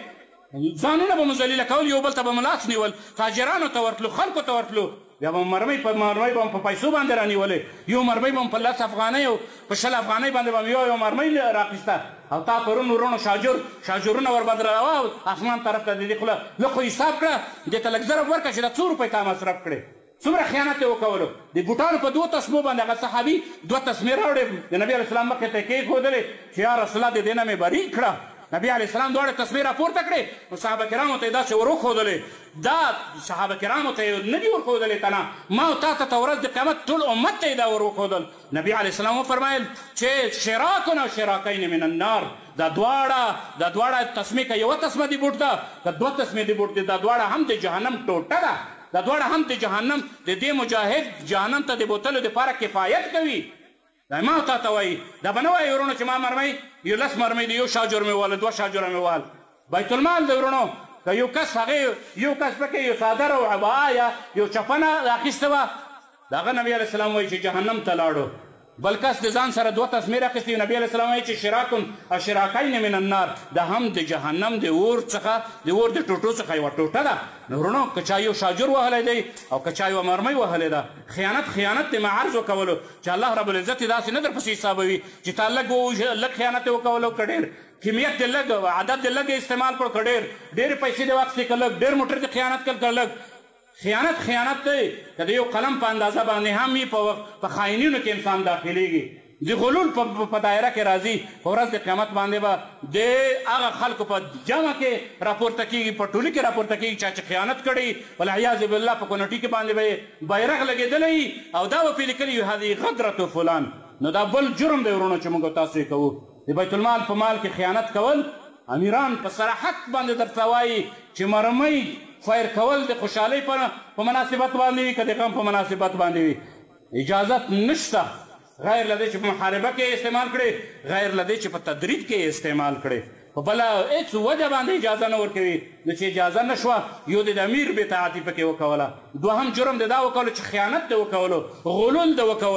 کولې ځانونه به مو ذلیله کول یو بل ته به مو لاس نیول تاجرانو ته ورتلو خلکو ته ورتلو بیا به مرمۍ په مرمۍ به په پیسو باندې رانیولې یو مرمۍ به په لس افغانۍ او په شل افغانۍ باندې به یو یو مرمۍ راخیسته او تا پرون وروڼو شاجور شاجورونه ورباندې راوه اسمان طرف ته د دې خوله لږ خو حساب کړه دې ته لږ ضرب ورکړه چې دا څو روپۍ تا مصرف کړې څومره خیانت یې وکولو د بوټانو په دوو تسمو باندې هغه صحابي دوه تسمې راوړې د نبي علیه السلام مخې ته یې کېښودلې چې یا رسول الله د دې نه مې بري کړه نبي علیه السلام دواړه تسمې راپورته کړې نو صحابه کرامو ته یې داسې ور وښودلې دا صحابه کرامو ته یې نه دي ورښودلې ته نه ما او تا ته ته ورځ د قیامت ټول امت ته یې دا ور وښودل نبي علیه السلام وفرمایل چې شراکن او شراکین من النار دا دواړه دا دواړه تسمې که یوه تسمه دي بوټ ده که دوه تسمې دي بوټ دي دا دواړه هم د جهنم ټوټه ده دا دواړه هم د جهنم د دې مجاهد جهنم ته د بوتلو دپاره کفایت کوي دا ما تا ته وایي دا به نه وایي وروڼو چې ما مرمۍ یو لس مرمۍ د یو شاجور مې ووهله دوه شاجوره مې وهل بیت المال دی وروڼو که یو کس هغې یو کس پکې یو څادر او عباءه یا یو چپنه راخیستې وه د هغه نبي علیه السلام وایي چې جهنم ته لاړو بل کس د ځان سره دوه تسمې راخیستې وي نبي علیه السلام وایي چې شراکن او شراکین من النار دا هم د جهنم د اور څخه د اور د ټوټو څخه یوه ټوټه ده نو وروڼو که چا یو شاجور وهلی دی او که چا یوه مرمۍ وهلې ده خیانت خیانت د معرض وکولو چې الله رب العزت یې داسې نه در پسې حسابوي چې تا لږ لږ خیانت یې وکولو که ډېر کمیت دې لږ عدد دې لږ استعمال کړو که ډېر ډېرې پیسې دې واخیستې که لږ ډېر موټر دې خیانت کړل که لږ خیانت خیانت دی که د یو قلم په اندازه باندې هم وي په خاینینو کې انسان داخلیږي د غلول په دایره کې راځي په ورځ د قیامت باندې به د هغه خلکو په جمع کې راپورته کېږي په ټولي کې راپورته کېږي چا چې خیانت کړی والعیاذ بالله په کونټي کې باندې به یې بیرغ لګېدلی او دا به پرې لیکلي وي هذه غدرة فلان نو دا بل جرم دی وروڼو چې موږ تاسو یې کوو د بیت المال په مال کې خیانت کول امیران په صراحت باندې درته وایي چې مرمۍ فایر کول د خوشحالۍ په مناسبت باندې وي که د غم په مناسبت باندې وي اجازت نشته غیر له دې چې په محاربه کې استعمال کړي غیر له دې چې په تدریج کې استعمال کړي په بله هېڅ وجه باندې اجازه نه ورکوي نو چې اجازه نه شوه یو د امیر بېطاعتي پکې وکوله دوهم جرم د دا وکولو چې خیانت د وکولو غلول د وکولو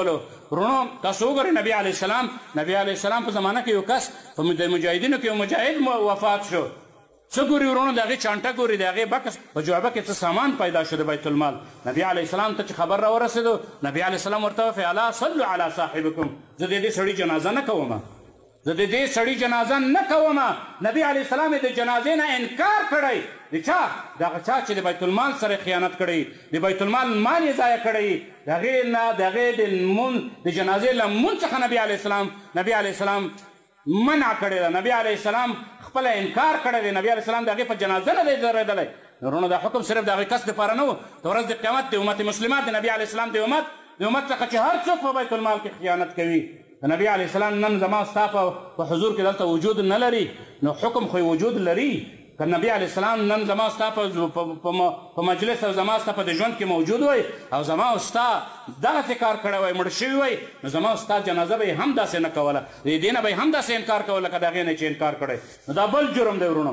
ورونو تاسو وګورئ نبي علیه السلام نبي علیه السلام په زمانه کې یو کس په مجاهدینو کې یو مجاهد وفات شو څه ګوري ورونو د هغې چانټه ګوري د هغې بکس په جعبه کې څه سامان پیدا شو د بیت المال نبي علیه السلام ته چې خبر راورسېدو نبي علیه السلام ورته وفې الا صلو علی صاحبکم زه د دې سړي جنازه نه کومه زه د دې سړي جنازه نه کومه نبي علیه السلام یې د جنازې نه انکار کړی د چا دغه چا چې د بیت المال سره خیانت کړی د بیت المال مال یې ضایع کړی د هغې نه د هغې د لمونځ د جنازې له لمونځ څخه نبي علیه السلام نبي علیه السلام منع کړې ده نبي علیه السلام خپله انکار کړی دی نبي علیه السلام د هغې په جنازه نه دی درېدلی نورونو دا حکم صرف د هغې کس دپاره نه و د ورځ د قیامت د امت مسلمات د نبي علیه السلام د امت د امت څخه چې هر څوک په بیت المال کې خیانت کوي د نبي علیه السلام نن زما ستا په حضور کې دلته وجود نه لري نو حکم خو وجود لري که نبي علیه السلام نن زما ستا په مجلس او زما ستا په د ژوند کې موجود وی او زما او ستا دغسې کار کړی وی مړ شوي وی نو زما او ستا جنازه به یې هم داسې نه کوله د دې نه به یې هم داسې انکار کوله لکه د هغې نه چې انکار کړی نو دا بل جرم دی ورونو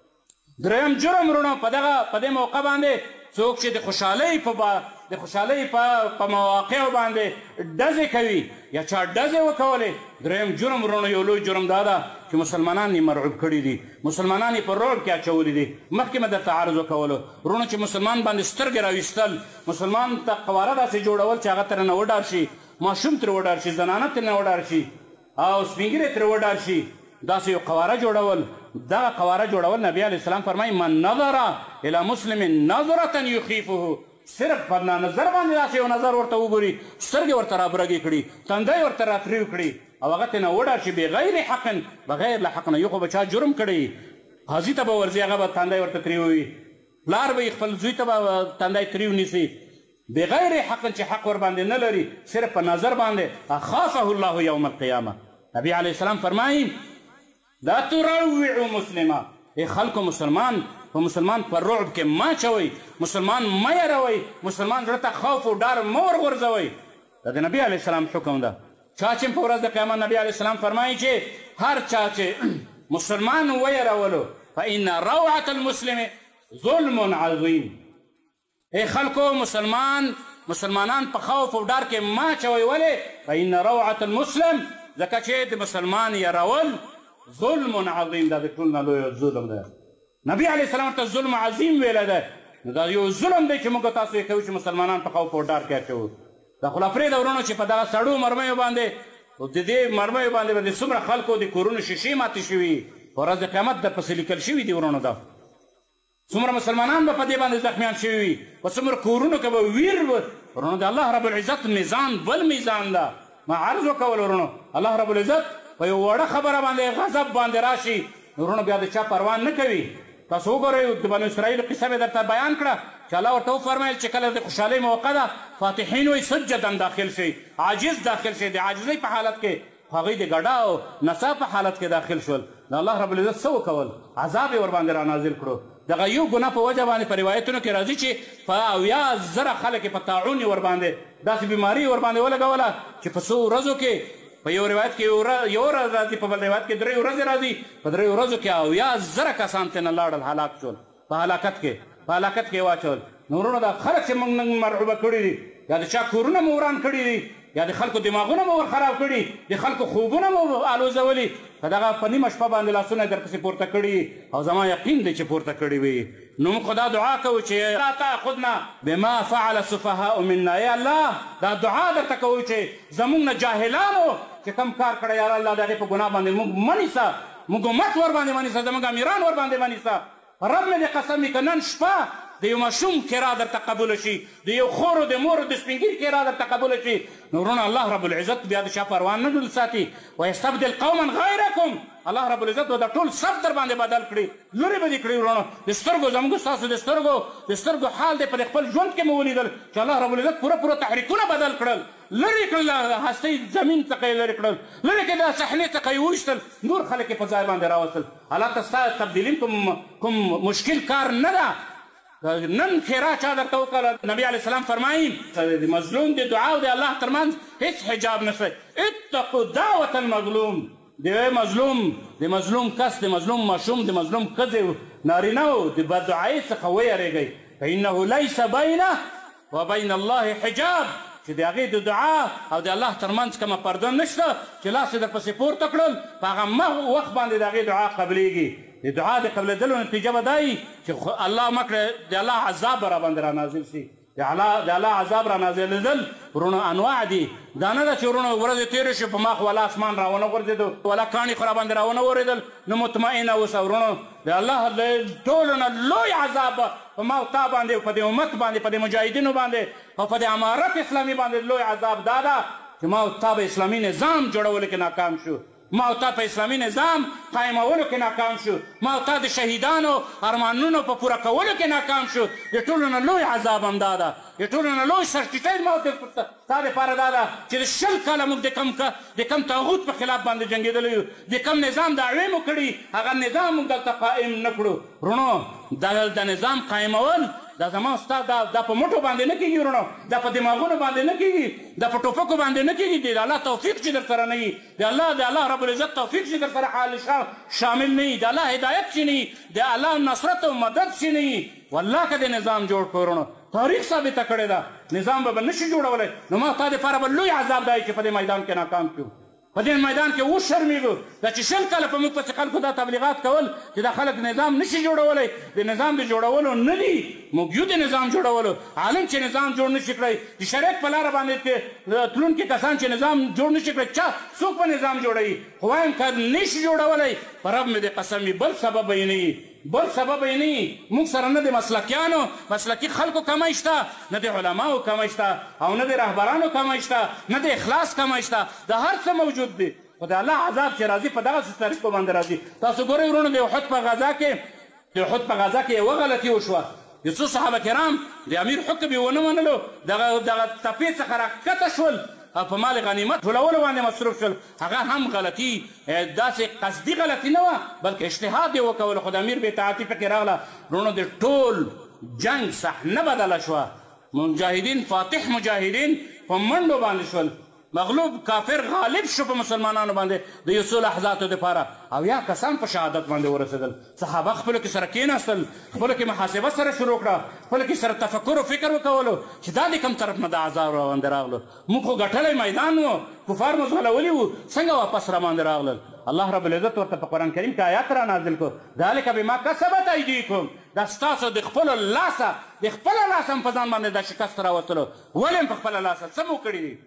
دریم جرم ورونو په دغه په دې موقع باندې څوک چې د خوشحالۍ په د خوشحالۍ په مواقعو باندې ډزې کوي یا چا ډزې وکولې دریم جرم ورونو یو لوی جرم دا ده چې مسلمانان یې مرعوب کړي دي مسلمانان یې په رعب کې اچولي دي مخکې مې درته عرض وکولو ورونو چې مسلمان باندې سترګې راویستل مسلمان ته قواره داسې جوړول چې هغه ترنه وډار شي ماشوم ترې وډار شي زنانه ترنه وډار شي او سپین ږیری ترې وډار شي داسې یو قواره جوړول دغه قواره جوړول نبي علیه السلام فرمایي من نظر الی مسلم نظرة یخیفه صرف په نظر باندې داسې یو نظر ورته وګوري سترګې ورته رابرګې کړي تندی ورته راتریو کړي او هغه ترې نه وډار شي بغیر حق بغیر له حق نه یو خو به چا جرم کړی قاضي ته به ورځي هغه به تندی ورته تریو وي پلار به یې خپل زوی ته به تندی تریو نیسي بغیر حق چې حق ور باندې نه لري صرف په نظر باندې اخافه الله یوم القیامه نبي علیه السلام فرمایي لا تروعوا مسلما ای خلکو مسلمان په مسلمان پر رعب کې ما چوئ مسلمان مه یروئ مسلمان زړه ته خوف و ډار مه ورغورځوئ دا د نبي علیه السلام حکم ده چا چې په ورځ د قیامت نبي علیه السلام فرمایي چې هر چا چې مسلمان ویرولو فإن روعة المسلم ظلم عظیم ای خلکو مسلمان مسلمانان په خوف و ډار کې ما چوئ ولې فإن روعة المسلم ځکه چې د مسلمان یرول ظلم عظیم دا د ټول نه لوی ظلم ده نبي علیه السلام ورته ظلم عظیم ویلی ده نو دا یو ظلم دی چې موږ تاسو یې کوو چې مسلمانان په خوف او ډار کې اچوو دا خو لا پرېږده ورونو چې په دغه سړو مرمیو باندې د دې مرمیو باندې باندې څومره خلکو د کورونو شیشې ماتې شوي په ورځ د قیامت درپسې لیکل شوي دي ورونو دا څومره مسلمانان به په دې باندې زخمیان شوي وي په څومره کورونو کې به ویر ورونو د الله رب العزت میزان بل میزان ده ما عرض وکول ورونو الله رب العزت په یو وړه خبره باندې غضب باندې راشي ورونو بیا د چا پروا نه کوي تاسو وګورئ د بنو اسرائیلو قصه مې درته بیان کړه چې الله ورته وفرمیل چې کله د خوشحالۍ موقع ده فاتحین وایي سجدا داخل شئ عاجز داخل شئ د عاجزۍ په حالت کې هغوی د ګډا او نڅا په حالت کې داخل شول نو الله رب العزت څه وکول عذاب یې ورباندې رانازل کړو دغه یو ګناه په وجه باندې په روایتونو کې راځي چې په اویا زره خلک یې په طاعون یې ورباندې داسې بیماري یې ورباندې ولګوله چې په څو ورځو کې په یو روایت کې یو ورځ راځي په بل روایت کې درې ورځې راځي په درې ورځو کې اویا زره کسان ترېنه لاړل هلاک شول په هلاکت کې په هلاکت کې واچول نو ورونو دا خلک چې موږ نن مرعوبه کړي دي یا د چا کورونه مو وران کړي دي یا د خلکو دماغونه مو ور خراب کړي د خلکو خوبونه مو الوزولي په دغه په نیمه شپه باندې لاسونه یې درپسې پورته کړي او زما یقین دی چې پورته کړي وي نو موږ خو دا دعا کوو چې لا تاخذنا بما فعل السفهاء منا یا الله دا دعا درته کوو چې زموږ نه جاهلانو چې کم کار کړی یا الله د هغې په ګناه باندې موږ مه نیسه موږ امت ور باندې مه نیسه زموږ امیران ور باندې مه نیسه رب مې د قسم که نن شپه د یو ماشوم کرا درته قبوله شي د یو خور د مور د سپین ږیري کرا درته قبوله شي نو ورونه الله رب العزت بیا د چا پروا نه دل ساتي ویستبدل قوما غیرکم الله رب العزت به دا ټول سب در باندې بدل کړي لرې به دې کړي ورونو د سترګو زموږ ستاسو د سترګو د سترګو حال دی په خپل ژوند کې مو ولیدل چې الله رب العزت پوره پوره تحریکونه بدل کړل لرې کړل هستۍ زمین څخه یې لرې کړل لرې کړې د صحنې څخه یې وویشتل نور خلک یې په ځای باندې راوستل الله ته ستا تبدیلي کوم کوم مشکل کار نه ده نن خیرا چا درته وکړه نبي علیه السلام فرمایي د مظلوم د دعا او د الله ترمنځ هېڅ حجاب نشته اتقوا دعوة المظلوم د مظلوم د مظلوم کس د مظلوم ماشوم د مظلوم ښځې نارینهو د بددعایۍ څخه ویرېږئ فانه لیس بینه وبین الله حجاب چې د هغې د دعا او د الله ترمنځ کومه پرده نشته چې لاس یې درپسې پورته کړل په هغه وخت باندې د هغې دعا قبلیږي د دعا د قبلېدلو نتیجه به دا وي چې الله مه کړه د الله عذاب به راباندې رانازل شي د الله عذاب را نازلېدل ورونو انواع دي دا نه ده چې ورونو ورځې تېرې شي په ما خو ولا اسمان راونه غورځېدو ولا کاڼي خو راباندې راونه ورېدل نو مطمئنه اوسه ورونو د الله د ټولو نه لوی عذاب په ما او تا باندې په دې امت باندې په دې مجاهدینو باندې او په دې امارت اسلامي باندې لوی عذاب دا ده چې ما او تا به اسلامي نظام جوړولو کې ناکام شو ما او تا په اسلامي نظام قایمولو کې ناکام شو ما او تا د شهیدانو ارمانونو په پوره کولو کې ناکام شو د ټولو نه لوی عذاب هم دا ده د ټولو نه لوی سرټیټیډ ما ستا دپاره دا ده چې د شل کاله موږ د کم د کم طاغوت په خلاف باندې جنګېدلی یو د کم نظام دعوې مو کړي هغه نظام موږ دلته قائم نه کړو ورونو د نظام قایمول دا زما ستا دا په مټو باندې نه کېږي ورونو دا په دماغونو باندې نه کېږي دا په ټوپکو باندې نه کېږي د الله توفیق چې در سره نه وي د الله د الله رب العزت توفیق چې در سره حال شامل نه وي د الله هدایت چې نه وي د الله نصرت او مدد چې نه وي والله که د نظام جوړ کړو ورونو تاریخ ثابته کړې ده نظام به نشي جوړولی نو ما تا دپاره به لوی عذاب دی چې په دې میدان کې ناکام کړو په دې میدان کې وشرمېږو دا چې شل کاله په موږ پسې خلکو دا تبلیغات کول چې دا خلک نظام نشي جوړولی د نظام د جوړولو نه دي موږ یو د نظام جوړولو عالم چې نظام جوړ نشي کړی د شریعت په لاره باندې تلونکي کسان چې نظام جوړ نشي کړی چا څوک به نظام جوړوي خو وایم که نشي جوړولی په رب مې د قسم وي بل سبب به یې نه وي بل سبب یې نه وي موږ سره نه د مسلکیانو مسلکي خلکو کمی شته نه د علماو کمی شته او نه د رهبرانو کمی شته نه د اخلاص کمی شته د هر څه موجود دی خو د الله عذاب چې راځي په دغسې طریقو باندې راځي تاسو ګورئ ورونو د احد په غذا کې د احد په غذا کې یوه غلطي وشوه د څو صحابه کرام د امیر حکم یې ونه منلو دغه دغه تپې څخه راکښته شول او په مال غنیمت ټولولو باندې مصروف شول هغه هم غلطي داسې قصدي غلطي نه وه بلکې اجتهاد یې وکولو خو د امیر بې اطاعتي پکې راغله ورونو د ټول جنګ صحنه بدله شوه مجاهدین فاتح مجاهدین په منډو باندې شول مغلوب کافر غالب شو په مسلمانانو باندې د یو څو لحظاتو دپاره او یا کسان په شهادت باندې ورسېدل صحابه خپلو کې سره کېناستل خپلو کې محاسبه سره شروع کړه خپلو کې سره تفکر او فکر وکولو چې دا د کوم طرف نه د عذاب راباندې راغلو موږ خو ګټلی میدان وو کفار مو ځغلولي وو څنګه واپس راباندې راغلل الله رب العزت ورته په قرآن کریم کې آیات را نازل کړو ذلک بما کسبت ایدیکم دا ستاسو د خپلو لاسه د خپله لاسه هم په ځان باندې دا شکست راوتلو ولې هم په خپله لاسه څه مو کړي دي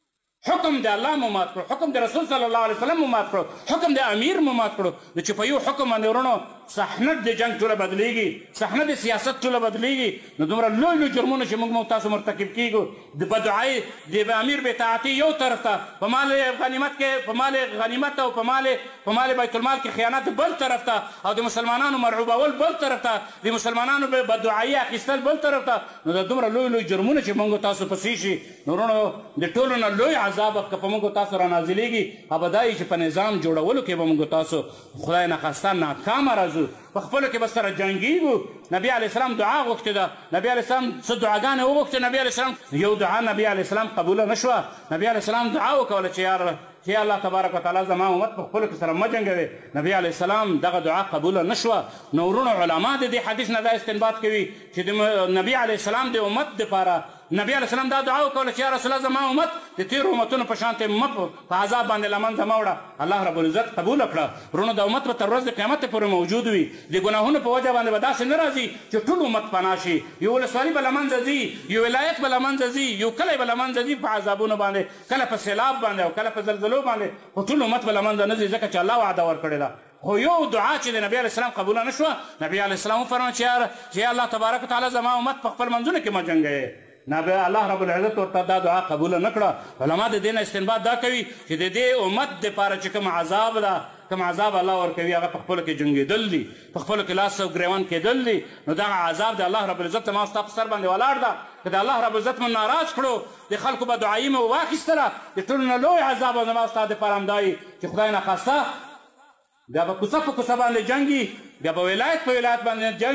حکم د الله مو مات کړو حکم د رسول صلی الله علیه وسلم مو مات کړو حکم د امیر مو مات کړو د چې په یو حکم باندې ورونو صحنه د جنګ ټوله بدلیږي صحنه د سیاست ټوله بدلیږي نو دومره لوی لوی جرمونه چې موږ مو تاسو مرتکب کیږو د بدعایي د امیر بې اطاعتي یو طرف ته په مال غنیمت کې په مال غنیمت او په مال په مال بیت المال کې خیانت بل طرف ته او د مسلمانانو مرعوبول بل طرف ته د مسلمانانو بدعایي اخیستل بل طرف ته نو د دومره لوی لوی جرمونه چې موږ تاسو پسې شي نو ورونو د ټولو نه لوی عذاب که په موږ تاسو را نازلیږي هغه دا چې په نظام جوړولو کې به موږ تاسو خدای نخواسته ناکامه راځو په خپلو کې به سره جنګېږو نبي علیه السلام دعا غوښتې ده نبي علیه السلام څه دعاګانې وغوښتې نبي علیه السلام یو دعا نبي علیه السلام قبوله نه شوه نبي علیه السلام دعا وکوله چې یار چې الله تبارک وتعالی زما امت په خپلو کې سره مه جنګوي نبي علیه السلام دغه دعا قبوله نه شوه نو ورونو علما د دې حدیث نه دا استنباط کوي چې د نبي علیه السلام د امت دپاره نبی علیه السلام دا دعا وکوله چې یا رسول الله زما امت د تېرو امتونو په شانتې مه په عذاب باندې له منځه مه وړه الله رب العزت قبوله کړه ورونو د امت به تر ورځ د قیامت پورې موجود وي د ګناهونو په وجه باندې به داسې نه راځي چې ټول امت پناه شي یو ولسوالي به له منځه ځي یو ولایت به له منځه ځي یو کلی به له منځه ځي په عذابونو باندې کله په سیلاب باندې او کله په زلزلو باندې خو ټول امت به له منځه نه ځي ځکه چې الله وعده ورکړې ده خو یو دعا چې د نبي علیه السلام قبوله نه شوه نبي علیه السلام وفرمایل چې یا الله تبارک وتعالی زما امت په خپل منځونو کې مه جنګوې نبی الله رب العزت ورته دا دعا قبوله نه کړه علما د دې نه استنباط دا کوي چې د دې امت دپاره چې کوم عذاب ده کوم عذاب الله ورکوي هغه په خپلو کې جنګېدل دي په خپلو کې لاس او ګریوان کېدل دي نو دغه عذاب د الله رب العزت زما ستا په سر باندې ولاړ ده که د الله رب العزت مو ناراض کړو د خلکو به دعایي مو واخیستله د ټولو نه لوی عذاب زما ستا دپاره همدا وي چې خدای نخواسته بیا به کوڅه په کوڅه باندې جنګ وي بیا به ولایت په ولایت باندې جنګ وي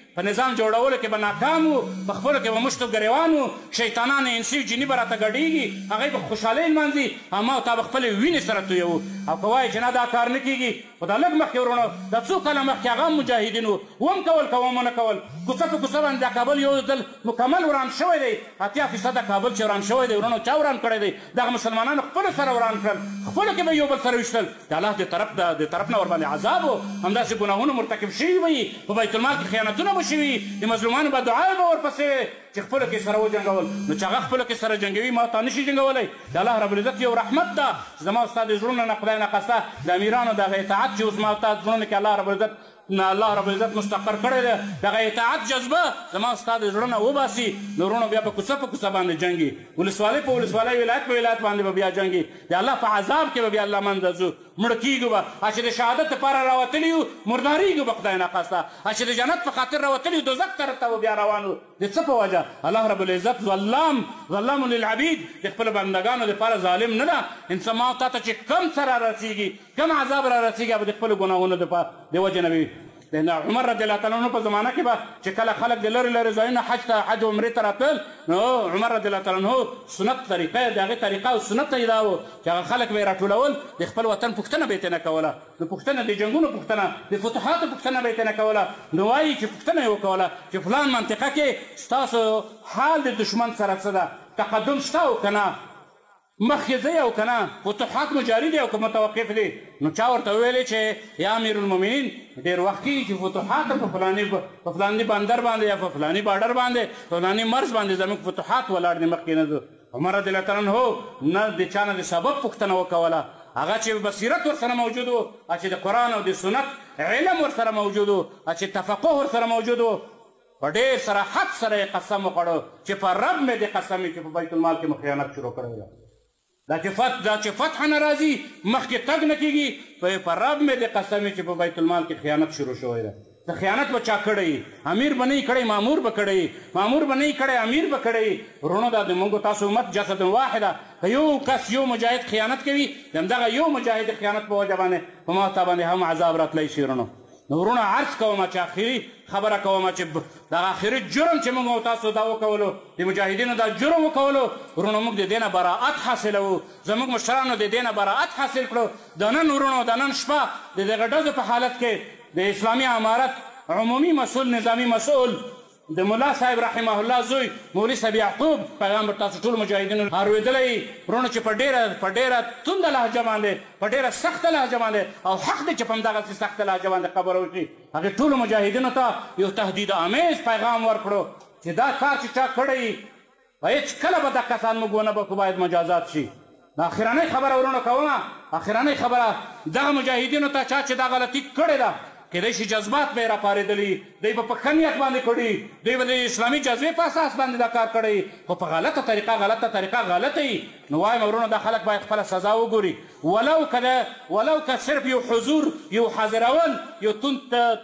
په نظام جوړولو کې به ناکام وو، په خپلو کې به مشت و ګریوان وو، شیطانان انسي جني به راته ګډېږي، هغوی به خوشحالۍ لمانځي او ما او تا به خپلې وینې سره تویوو. او که وایي چې نه دا کار نه کېږي، خو دا لږ مخکې ورونو دا څو کاله مخکې هغه هم مجاهدین وو، وم کول که وم ونه کول. کوڅه په کوڅه باندې دا کابل یو ځل مکمل وران شوی دی. اتیا فیصده کابل چې وران شوی دی ورونو چا وران کړی دی؟ دغه مسلمانانو خپلو سره وران کړل، خپلو کې به یو بل سره ویشتل. د الله د طرف د طرف نه ورباندې عذاب و، همداسې ګناهونه مرتکب شوي وي، په بیت المال کې خیانتونه به شوي، د مظلومانو به دعاوې به ورپسې چې خپلو کې سره وجنګول. نو چې هغه خپلو کې سره جنګوي ما تا نشي جنګولی. د الله رب العزت یو رحمت ده چې زما او ستا د زړونو نه خدای ناخواسته د امیرانو دغه اطاعت چې اوس ما او تا زړونو کې الله رب العزت الله رب العزت مستقر کړی دی، دغه اطاعت جذبه زما ستا د زړه نه وباسي. نو وروڼو بیا په کوڅه په کوڅه باندې جنګي، ولسوالۍ په ولسوالۍ، ولایت په ولایت باندې به بیا جنګي. د الله په عذاب کې به بیا الله منځه ځو، مړه کېږو به. چې د شهادت دپاره راوتلي یو مردارېږو به خدای ناخواسته. چې د جنت په خاطر راوتلي یو دوزخ طرف ته به بیا روان وو. د څه په وجه؟ الله رب العزت ظلام ظلام للعبید، د خپلو بندګانو دپاره ظالم نه ده. انسان ما تا ته چې کم څه را رسېږي، کم عذاب را رسېږي، هغه د خپلو ګناهونو د وجې نه وي. د عمر رضی الله تعالی عنه په زمانه کې به چې کله خلک د لرې لرې ځایونه حج ته حج او عمرې ته راتلل، نو عمر رضی الله تعالی عنه سنت طریقه د هغې طریقه او سنت یې دا و چې هغه خلک به یې راټولول، د خپل وطن پوښتنه به یې ترېنه کوله، د پوښتنه د جنګونو پوښتنه، د فتوحاتو پوښتنه به یې ترېنه کوله. نو وایي چې پوښتنه یې وکوله چې فلان منطقه کې ستاسو حال د دشمن سره څه ده، تقدم شته او که نه، مخکې ځئ او که نه، فتوحات مو جاري دی او که متوقف دی. نو چا ورته ویلې چې یا امیرالمؤمنین ډېر وخت کېږي چې فتوحات په فلاني په فلاني بندر باندې یا په فلاني باډر باندې په فلاني مرز باندې زموږ فتوحات ولاړ دي، مخکې نه ځو. عمر رضی الله تعالی عنه نه د چا نه د سبب پوښتنه وکوله، هغه چې بصیرت ورسره موجود و، چې د قرآن او د سنت علم ورسره موجود و، چې تفقه ورسره موجود و، په ډېر صراحت سره یې قسم وکړو چې په رب مې د قسم چې په بیت المال کې مو خیانت شروع کړی ده. دا چې فتح دا چې فتح نه راځي مخکې تګ نه کېږي، په رب مې د قسم چې په بیت المال کې خیانت شروع شوی ده. د خیانت به چا کړی؟ امیر به نه یې کړی، مامور به کړی، مامور به نه یې کړی، امیر به کړی. وروڼو دا د موږ تاسو امت جسد واحده، که یو کس یو مجاهد خیانت کوي، د همدغه یو مجاهد خیانت په وجه باندې په ما تا باندې هم عذاب راتلی شي. وروڼو نو وروڼه عرض کومه چې آخري خبره کومه چې دغه آخري جرم چې موږ او تاسو دا وکولو، د مجاهدینو دا جرم وکولو، وروڼو موږ د دې نه براعت حاصلوو، زموږ مشرانو د دې نه براعت حاصل کړو. د نن وروڼو د نن شپه د دغه ډزو په حالت کې د اسلامي امارت عمومي مسؤل نظامي مسؤل د ملا صاحب رحمه الله زوی مولوي صاحب یعقوب پیغام پر تاسو ټولو مجاهدینو اورېدلی وروڼو چې په ډېره په ډېره تونده لهجه باندې په ډېره سخته لهجه باندې او حق دی چې په همدغسې سخته لهجه باندې خبره وکړي، هغې ټولو مجاهدینو ته یو تهدید امیز پیغام ورکړو چې دا کار چې چا کړی هېڅکله به دا کسان موږ ونه بکو، باید مجازات شي. د اخرنۍ خبره وروڼو کومه، اخرنۍ خبره دغه مجاهدینو ته چا چې دا غلطي کړې ده، کېدای شي جذبات به یې راپارېدلي، دوی به په ښه نیت باندې کړي، دوی به د اسلامي جذبې په اساس باندې دا کار کړی، خو په غلطه طریقه غلطه طریقه غلطه وي. نو وایم وروڼو دا خلک باید خپله سزا وګوري، ولو که ولو که صرف یو حضور یو حاضرول یو توند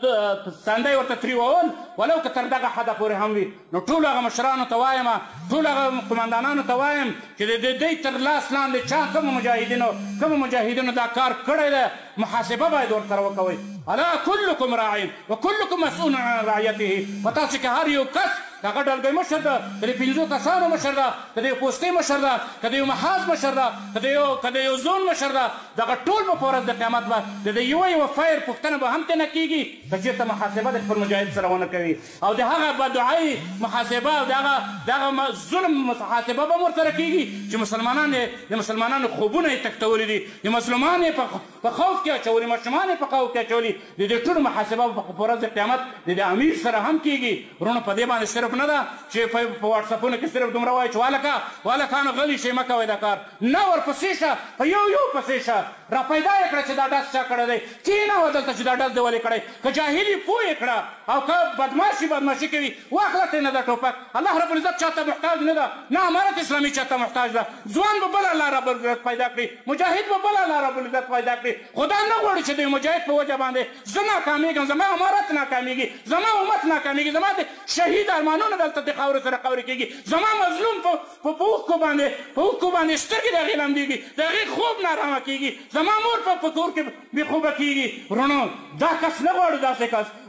تندی ورته تریوول، ولو که تر دغه حده پورې هم وي. نو ټولو هغه مشرانو ته وایم، ټولو هغه قمندانانو ته وایم چې د دوی تر لاس لاندې چا کومو مجاهدینو کومو مجاهدینو دا کار کړی دی، محاسبه باید ورسره وکوئ. الا كلكم راع وكلكم مسؤول عن رعيته. پتاسې که هر یو کس که هغه ډلګۍ مشر ده، که د پنځو کسانو مشر ده، که د یو پوستې مشر ده، که د یو محاذ مشر ده، که د یو که د یو زون مشر ده، دغه ټول به په ورځ د قیامت به د د یوه یوه فیر پوښتنه به هم ترېنه کېږي که چېرته محاسبه د خپل مجاهد سره ونه کوي، او د هغه بددعایي محاسبه او د هغه دغه ظلم محاسبه به هم ورسره کېږي چې مسلمانان یې د مسلمانانو خوبونه یې تکتولي دي، د مظلومان یې په خوف کې اچولي، ماشومان یې په خوف کې اچولي، د دې ټولو محاسبه په ورځ د قیامت د د امیر سره هم کېږي. وروڼو په دې باندې صرف نه ده چې په واټساپونو کې صرف دومره وایي چې والکه والکانو غلي شئ مه کوئ دا کار، نه ورپسې شه، په یو یو پسې شه، را پیدا یې کړه چې دا ډز چا کړی دی، کښېنوه دلته چې دا ډز دې ولې کړی، که جاهل یې پوه یې کړه، او که بدماشي بدماشي کوي واخله ترېنه دا ټوپک. الله رب العزت چاته محتاج نه ده، نه امارت اسلامي چاته محتاج ده. ځوان به بله الله رب العزت پیدا کړي، مجاهد به بله الله رب العزت پیدا کړي. خدا نه غواړي چې د مجاهد په وجه باندې زه ناکامېږم، زما امارت ناکامېږي، زما امت ناکامېږي، زما د شهید ارمانونه دلته د خاورو سره خاورې کېږي، زما مظلوم په اوښکو باندې په اوښکو باندې سترګې د هغې لمدېږي، د هغې خوب نارامه کېږي، زما مور په کور کې بې خوبه کېږي. وروڼو دا کس نه غواړو، داسې کس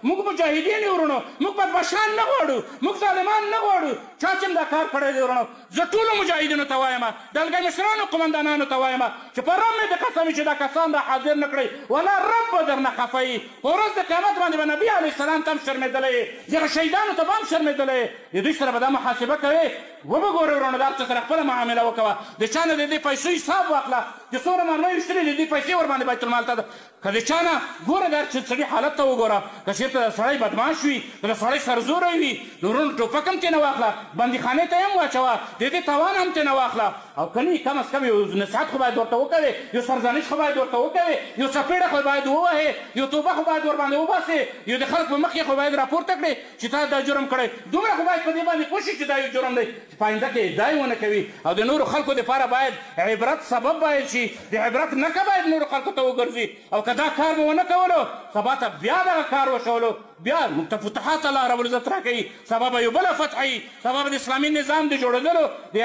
موږ مجاهدین یو ورونو، موږ بدماشان نه غواړو، موږ ظالمان نه غواړو. چا چې دا کار کړی دی ورونو، زه ټولو مجاهدینو ته وایم، دلګۍ مشرانو قمندانانو ته وایم چې په رب مې د قسم چې دا کسان را حاضر نه کړئ ولا رب به درنه خفه وي. په ورځ د قیامت باندې به نبي علیه السلام ته هم شرمېدلی، دغه شهیدانو ته به هم شرمېدلی. د دوی سره به دا محاسبه کوې. وبه ګورې ورونو، دا چا سره خپله معامله وکوه، د چا نه د دې پیسو حساب واخله چې څومره مرمۍ ویشتلې د دې پیسې ورباندې بیت المال ته ده. که د چا نه ګوره دا چې سړي حالت ته وګوره، که چېرته د سړی بدماش وي، که د سړی سرزوری وي، نو ورونو ټوپک هم ترېنه واخله، بندیخانې ته یې هم واچوه، د دې توان هم ترېنه واخله. او که نه کم از کم یو نصیحت خو باید ورته وکوې، یو سرزنش خو باید ورته وکوې، یو څپېړه خو باید ووهې، یو توبه خو باید ورباندې وباسې، یو د خلک په مخ کې خو باید راپورته کړې چې تا دا جرم کړی. دومره خو باید په دې باندې پوه شي چې دا یو جرم دی چې په آینده کې ادعا یې ونه کوي. او د نورو خلکو دپاره باید عبرت سبب باید شي، د عبرت نښه باید نورو خلکو ته وګرځي. او که دا کار مو ونه کولو، سبا ته بیا دغه کار وشولو، بیا موږ ته فتوحات الله رب العزت راکوي، سبا به یو بله فتح وي، سبا به د اسلامي نظام د جوړېدلو د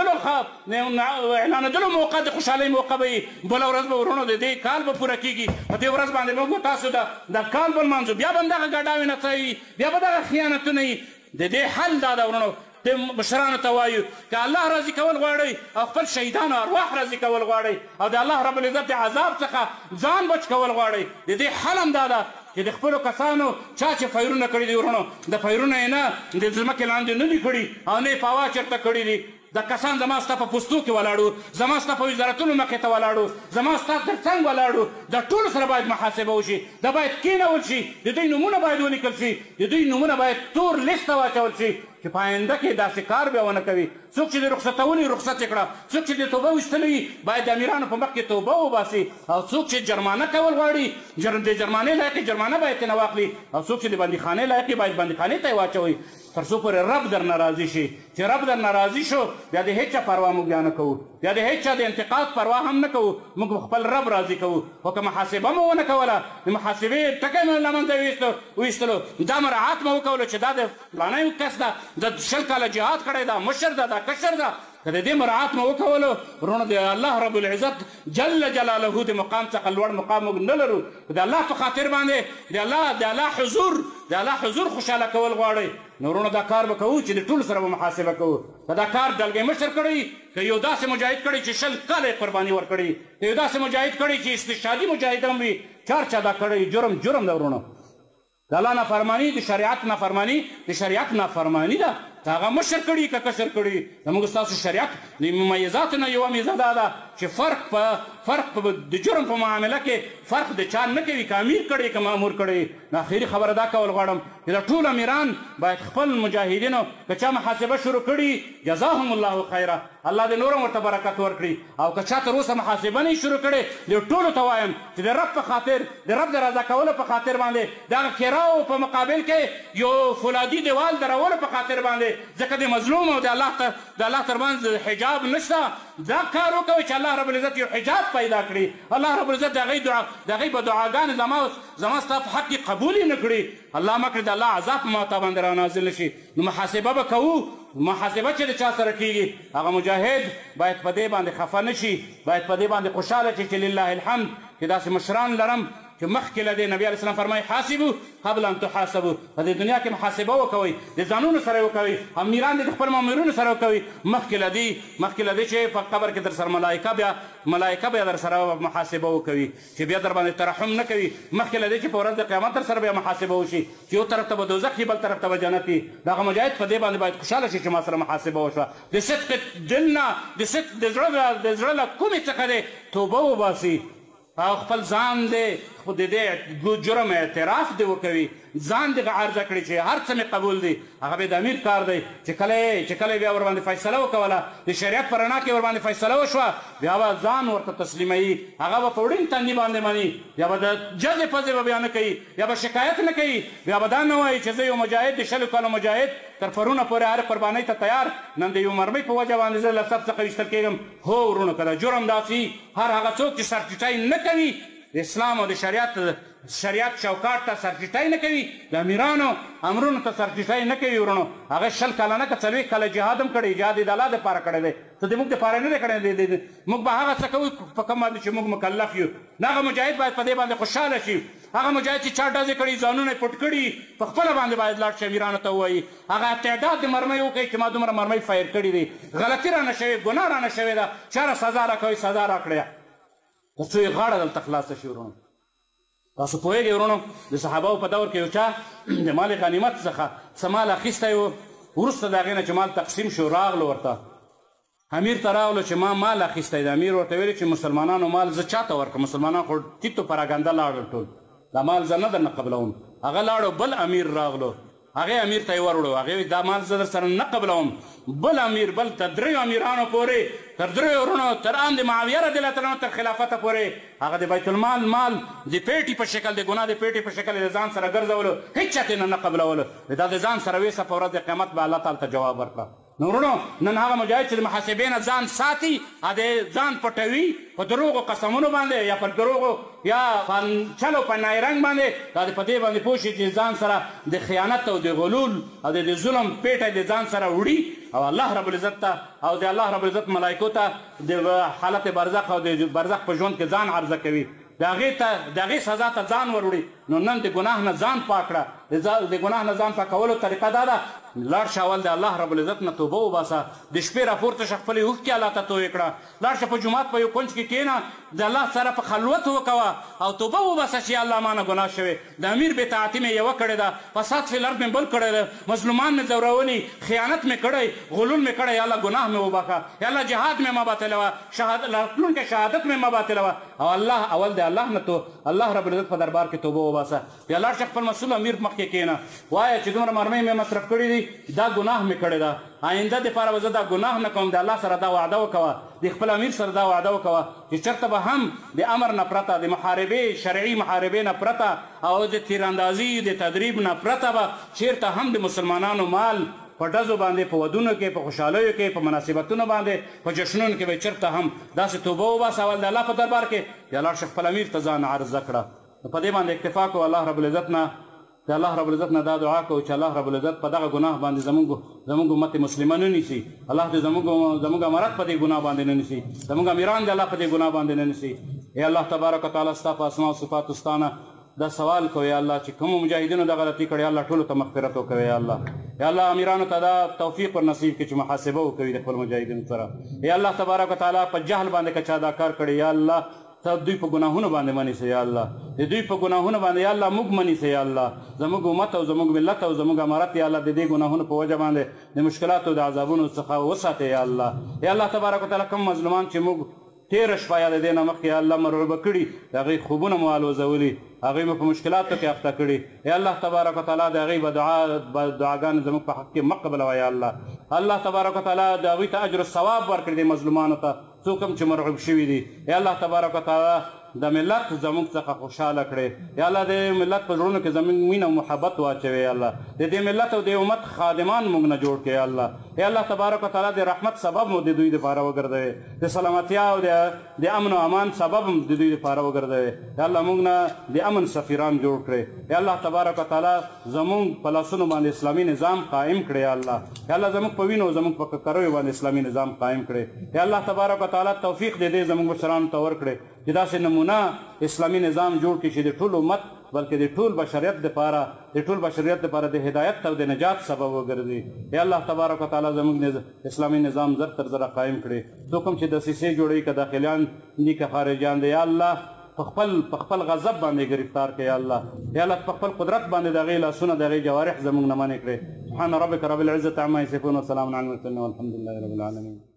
اعلانېدلو اعلانېدلو موقع د خوشحالۍ موقع به وي. بله ورځ به ورونو د دې کال به پوره کېږي، په دې ورځ باندې موږ تاسو د کال به لمانځو، بیا به هم دغه ګډاوې نڅه وي، بیا به دغه خیانتونه وي. د دې حل دا ده ورونو، د مشرانو ته وایو که الله راضي کول غواړئ او خپل شهیدانو ارواح راضي کول غواړئ او د الله رب العزت د عذاب څخه ځان بچ کول غواړئ، د دې حل هم دا ده چې د خپلو کسانو چا چې فیرونه کړي دي ورونو، د فیرونه یې نه د ځمکې لاندې نه دي کړي او نه یې په هوا چېرته کړي دي. دا کسان زما ستا په پوستو کې ولاړو، زما ستا په وزارتونو مخې ته ولاړو، زما ستا تر څنګ ولاړو، دا ټولو سره باید محاسبه وشي، دا باید کېنول شي، د دوی نومونه باید ولیکل شي، د دوی نومونه باید تور لیست ته واچول شي چې په آینده کې داسې کار بیا ونه کوي. څوک چې د رخصتونې رخصت یې کړه، څوک چې د توبه ویستلی وي باید د امیرانو په مخ کې توبه وباسي، او څوک چې جرمانه کول غواړي د جرمانې لایقې جرمانه باید ترېنه واخلي، او څوک چې د بندیخانې لایقې باید بندیخانې ته یې واچوئ تر څو پورې رب درنه راضي شي. چې رب درنه راضي شو بیا د هېچا پروا موږ بیا نه کوو، بیا د هېچا د انتقاد پروا هم نه کوو، موږ خپل رب راضي کوو. خو که محاسبه مو ونه کوله، د محاسبې ټکی مو له منځه ویستلو، دا مراعات مو وکولو چې دا د فلانی کس ده، د شل کاله جهاد کړی ده، مشر ده، دا کشر ده، که د دې مراعات مو وکولو ورونو د الله رب العزت جل جلاله د مقام څخه لوړ مقام موږ نه لرو. د الله په خاطر باندې د الله د الله حضور د الله حضور خوشحاله کول غواړئ، نو ورونو دا کار به کوو چې د ټولو سره به محاسبه کوو. که دا کار دلګۍ مشر کړی، که یو داسې مجاهد کړی چې شل کاله یې قرباني ورکړي، که یو داسې مجاهد کړی چې استشهادي مجاهد هم وي، چار چا دا کړی جرم جرم ده ورونو. د الله نافرماني د شریعت نافرماني د شریعت نافرماني ده. که هغه مشر کړي که کشر کړي، زموږ ستاسو شریعت د ممیزاتو نه یوه میزه دا ده چې فرق په فرق په د جرم په معامله کې فرق د چا نه کوي، که امیر کړي که مامور کړي. نو آخري خبره دا کول غواړم چې دا ټول امیران باید خپل مجاهدینو که چا محاسبه شروع کړي جزاهم الله خیره، الله دې نور هم ورته برکت ورکړي. او که چا تر اوسه محاسبه نه شروع کړې، دې ټولو ته وایم چې د رب په خاطر د رب د رضا کولو په خاطر باندې دغه کراو په مقابل کې یو فولادي دیوال درولو په خاطر باندې، ځکه د مظلوم او د الله د الله ترمنځ حجاب نشته، دا کار وکوئ چې الله رب العزت یو حجاب پیدا کړي. الله رب العزت د هغوی دعا د هغوی به دعاګانې زما زما ستا په حق کې قبول یې نه کړي، الله مه کړي د الله عذاب په ما تا باندې رانازل نه شي. نو محاسبه به کوو، محاسبه چې د چا سره کېږي هغه مجاهد باید په دې باندې خفه نه شي، باید په دې باندې خوشحاله شي چې لله الحمد چې داسې مشران لرم چې مخکې له دې نبي علیه السلام فرمایي حاسبو قبل ان تحاسبو، په دې دنیا کې محاسبه وکوئ، د ځانونو سره وکوئ، امیران دې د خپل مامورینو سره وکوئ، مخکې له دې مخکې له دې چې په قبر کې در سره ملایکه بیا ملایکه بیا در سره محاسبه وکوي چې بیا در باندې ترحم نه کوي، مخکې له دې چې په ورځ د قیامت در سره بیا محاسبه وشي چې یو طرف ته به دوزخ وي بل طرف ته به جنت وي. دغه مجاهد په دې باندې باید خوشحاله شي چې ما سره محاسبه وشوه، د صدق دل نه د صدق د زړه د زړه له کومې څخه دی توبه وباسي او خپل ځان دی خو د دې جرم اعتراف دی وکوي، ځان دې عرضه کړي چې هر څه مې قبول دی، هغه بیا د امیر کار دی چې کله چې کله بیا ورباندې فیصله وکوله د شریعت په رڼا کې ورباندې فیصله وشوه، بیا به ځان ورته تسلیموي، هغه به په وړین تندي باندې مني، یا به د جزې پزې به بیا نه کوي، یا به شکایت نه کوي، بیا به دا نه وایي چې زه یو مجاهد د شلو کالو مجاهد تر فرونه پورې هر قربانۍ ته تیار، نن د یو مرمۍ په وجه باندې زه له سب څخه ویستل کېږم. هو ورونو که دا جرم داسې هر هغه څوک چې سرټیټۍ نه کوي د اسلام او د شریعت شریعت چوکاټ ته سرټیټۍ نه کوي د امیرانو امرونو ته سرټیټۍ نه کوي ورونو هغه شل کاله نه که څلوېښت کاله جهاد هم کړی جهاد د الله دپاره کړی دی ته د موږ دپاره نه دی کړی دی موږ به هغه څه کوو په کوم باندې چې موږ مکلف یو نه هغه مجاهد باید په دې باندې خوشحاله شي هغه مجاهد چې چا ډزې کړي ځانونه یې پټ کړي په خپله باندې باید لاړ شي امیرانو ته ووایي هغه تعداد د مرمۍ وکړي چې ما دومره مرمۍ فایر کړي دي غلطي رانه شوې ګناه رانه شوې ده چا را سزا راکوئ سزا راکړئ تر څو یې غاړه دلته خلاصه شي ورونو تاسو پوهېږئ ورونو د صحابهو په دور کې یو چا د مال غنیمت څخه څه مال اخیستی و وروسته د هغې نه چې مال تقسیم شو راغلو ورته امیر ته راغلو چې ما مال اخیستی د امیر ورته ویلي چې مسلمانانو مال زه چاته ورکړم مسلمانان خو ټیټو پراګنده لاړل ټول دا مال زه نه درنه قبلوم هغه لاړو بل امیر راغلو هغې امیر ته یې وروړو هغې دا مال زه در سره نه قبلوم بل امیر بل تر دریو امیرانو پورې تر دریو ورونو تر ان د معاویه رضی الله تعالی عنه تر خلافته پورې هغه د بیت المال مال د پیټي په شکل د ګناه د پیټي په شکل د ځان سره ګرځولو هېڅ چا ترې نه قبلولو دا د ځان سره ویسه په ورځ د قیامت به الله تعالی ته جواب ورکړه نو ورونو نن هغه مجاهد چې د محاسبې نه ځان ساتي د ځان پټوي په دروغو قسمونو باندې یا په دروغو یا چلو په نایرنګ باندې دا د په دې باندې پوه شي چې ځان سره د خیانت او د غلول او د ظلم پیټه د ځان سره وړي او الله رب العزت ته او د الله رب العزت ملایکو ته د حالت برزخ او د برزخ په ژوند کې ځان عرضه کوي د هغې ته د هغې سزا ته ځان ور وړي نو نن د ګناه نه ځان پاک کړه د ګناه نه ځان پاکولو طریقه دا ده لاړ شه اول د الله رب العزت نه توبه وباسه د شپې راپورته شه خپلې اوښکې الله ته تویې کړه لاړ شه په جومات په یو کونج کې کښېنه د الله سره په خلوت وکوه او توبه وباسه چې الله ما نه ګناه شوې د امیر بېطاعتي مې یوه کړې ده فساد فی الارض مې بل کړی ده مظلومان مې ځورولي خیانت مې کړی غلول مې کړی یا الله ګناه مې وبخه یا الله جهاد مې مه باطلوه راتلونکی شهادت مې مه باطلوه او الله اول د الله نه تو الله رب العزت په دربار کې توبه وباسه بیا لاړ شه خپل مسؤل امیر مخکې کښېنه وایه چې دومره مرمۍ مې مصرف کړي دي دا ګناه مې کړې ده آینده دپاره به زه دا ګناه نه کوم د الله سره دا وعده وکوه د خپل امیر سره دا وعده وکوه چې چېرته به هم د امر نه پرته د محاربې شرعي محاربې نه پرته او د تیراندازي د تدریب نه پرته به چېرته هم د مسلمانانو مال په ډزو باندې په ودونو کې په خوشحالیو کې په مناسبتونو باندې په جشنونو کې به چېرته هم داسې توبه وباسه اول د الله په دربار کې بیا لاړ شه خپل امیر ته ځان عرضه کړه نو په دې باندې اکتفا کوو الله رب العزت نه د الله رب العزت نه دا دعا کوو چې الله رب العزت په دغه ګناه باندې زموږ زموږ امت مسلمه نه نیسي الله دې زموږ زموږ امارت په دې ګناه باندې نه نیسي زموږ امیران دې الله په دې ګناه باندې نه نیسي ای الله تبارک وتعالی ستا په اسماء او صفاتو ستانه دا سوال کوي یا الله چې کومو مجاهدینو دا غلطي کړې الله ټولو ته مغفرت وکوي یا الله یا الله امیرانو ته دا توفیق ور نصیب کړي چې محاسبه وکوي د خپل مجاهدینو سره یا الله تبارک وتعالی په جهل باندې که چا دا کار کړی یا الله ته دوی په ګناهونو باندې منیسه یا الله د دوی په ګناهونو باندې یا الله موږ منیسه یا الله زموږ امت او زموږ ملت او زموږ امارت یا الله د دې ګناهونو په وجه باندې د مشکلاتو د عذابونو څخه وساتې یا الله یا الله تبارک وتعالی کوم مظلومان چې موږ تېره شپه یا د دې نه مخکې یا الله مرعوبه کړي د هغوی خوبونه مو الوځولي هغوی مو په مشکلاتو کې اخته کړي یا الله تبارک وتعالی د هغوی به دعا دعاګانې زموږ په حق کې مه قبلوه یا الله الله تبارک وتعالی د هغوی ته اجر الثواب ورکړي د مظلومانو ته څوک هم چې مرعوب شوي دي یا الله تبارک وتعالی د ملت زموږ څخه خوشحاله کړې یا الله د ملت په زړونو کې زموږ مینه او محبت واچوې یا الله د دې ملت او د امت خادمان موږ نه جوړ کړې یا الله یا الله تبارک وتعالی د رحمت سبب مو د دوی دپاره وګرځوې د سلامتیا او د امن او امان سبب هم د دوی دپاره وګرځوې یا الله موږ نه د امن سفیران جوړ کړې یا الله تبارک وتعالی زموږ په لاسونو باندې اسلامي نظام قایم کړې یا الله یا الله زموږ په وینو زموږ په ککریو باندې اسلامي نظام قایم کړې یا الله تبارک وتعالی توفیق دې دې زموږ مشرانو ته ورکړې چې داسې نمونه اسلامي نظام جوړ کړي چې د ټول امت بلکې د ټول بشریت دپاره د ټول بشریت دپاره د هدایت او د نجات سبب وګرځي یا الله تبارک وتعالی زموږ اسلامي نظام زر تر زره قایم کړي څوک هم چې دسیسې جوړوي که داخلیان دي که خارجیان دي یا الله په خپل په خپل غضب باندې گرفتار کړي یا الله یا الله په خپل قدرت باندې د هغې لاسونه د هغې جوارح زموږ نه منې کړي سبحان ربک رب العزة عما یصفون وسلام علی المرسلین والحمد لله رب العالمین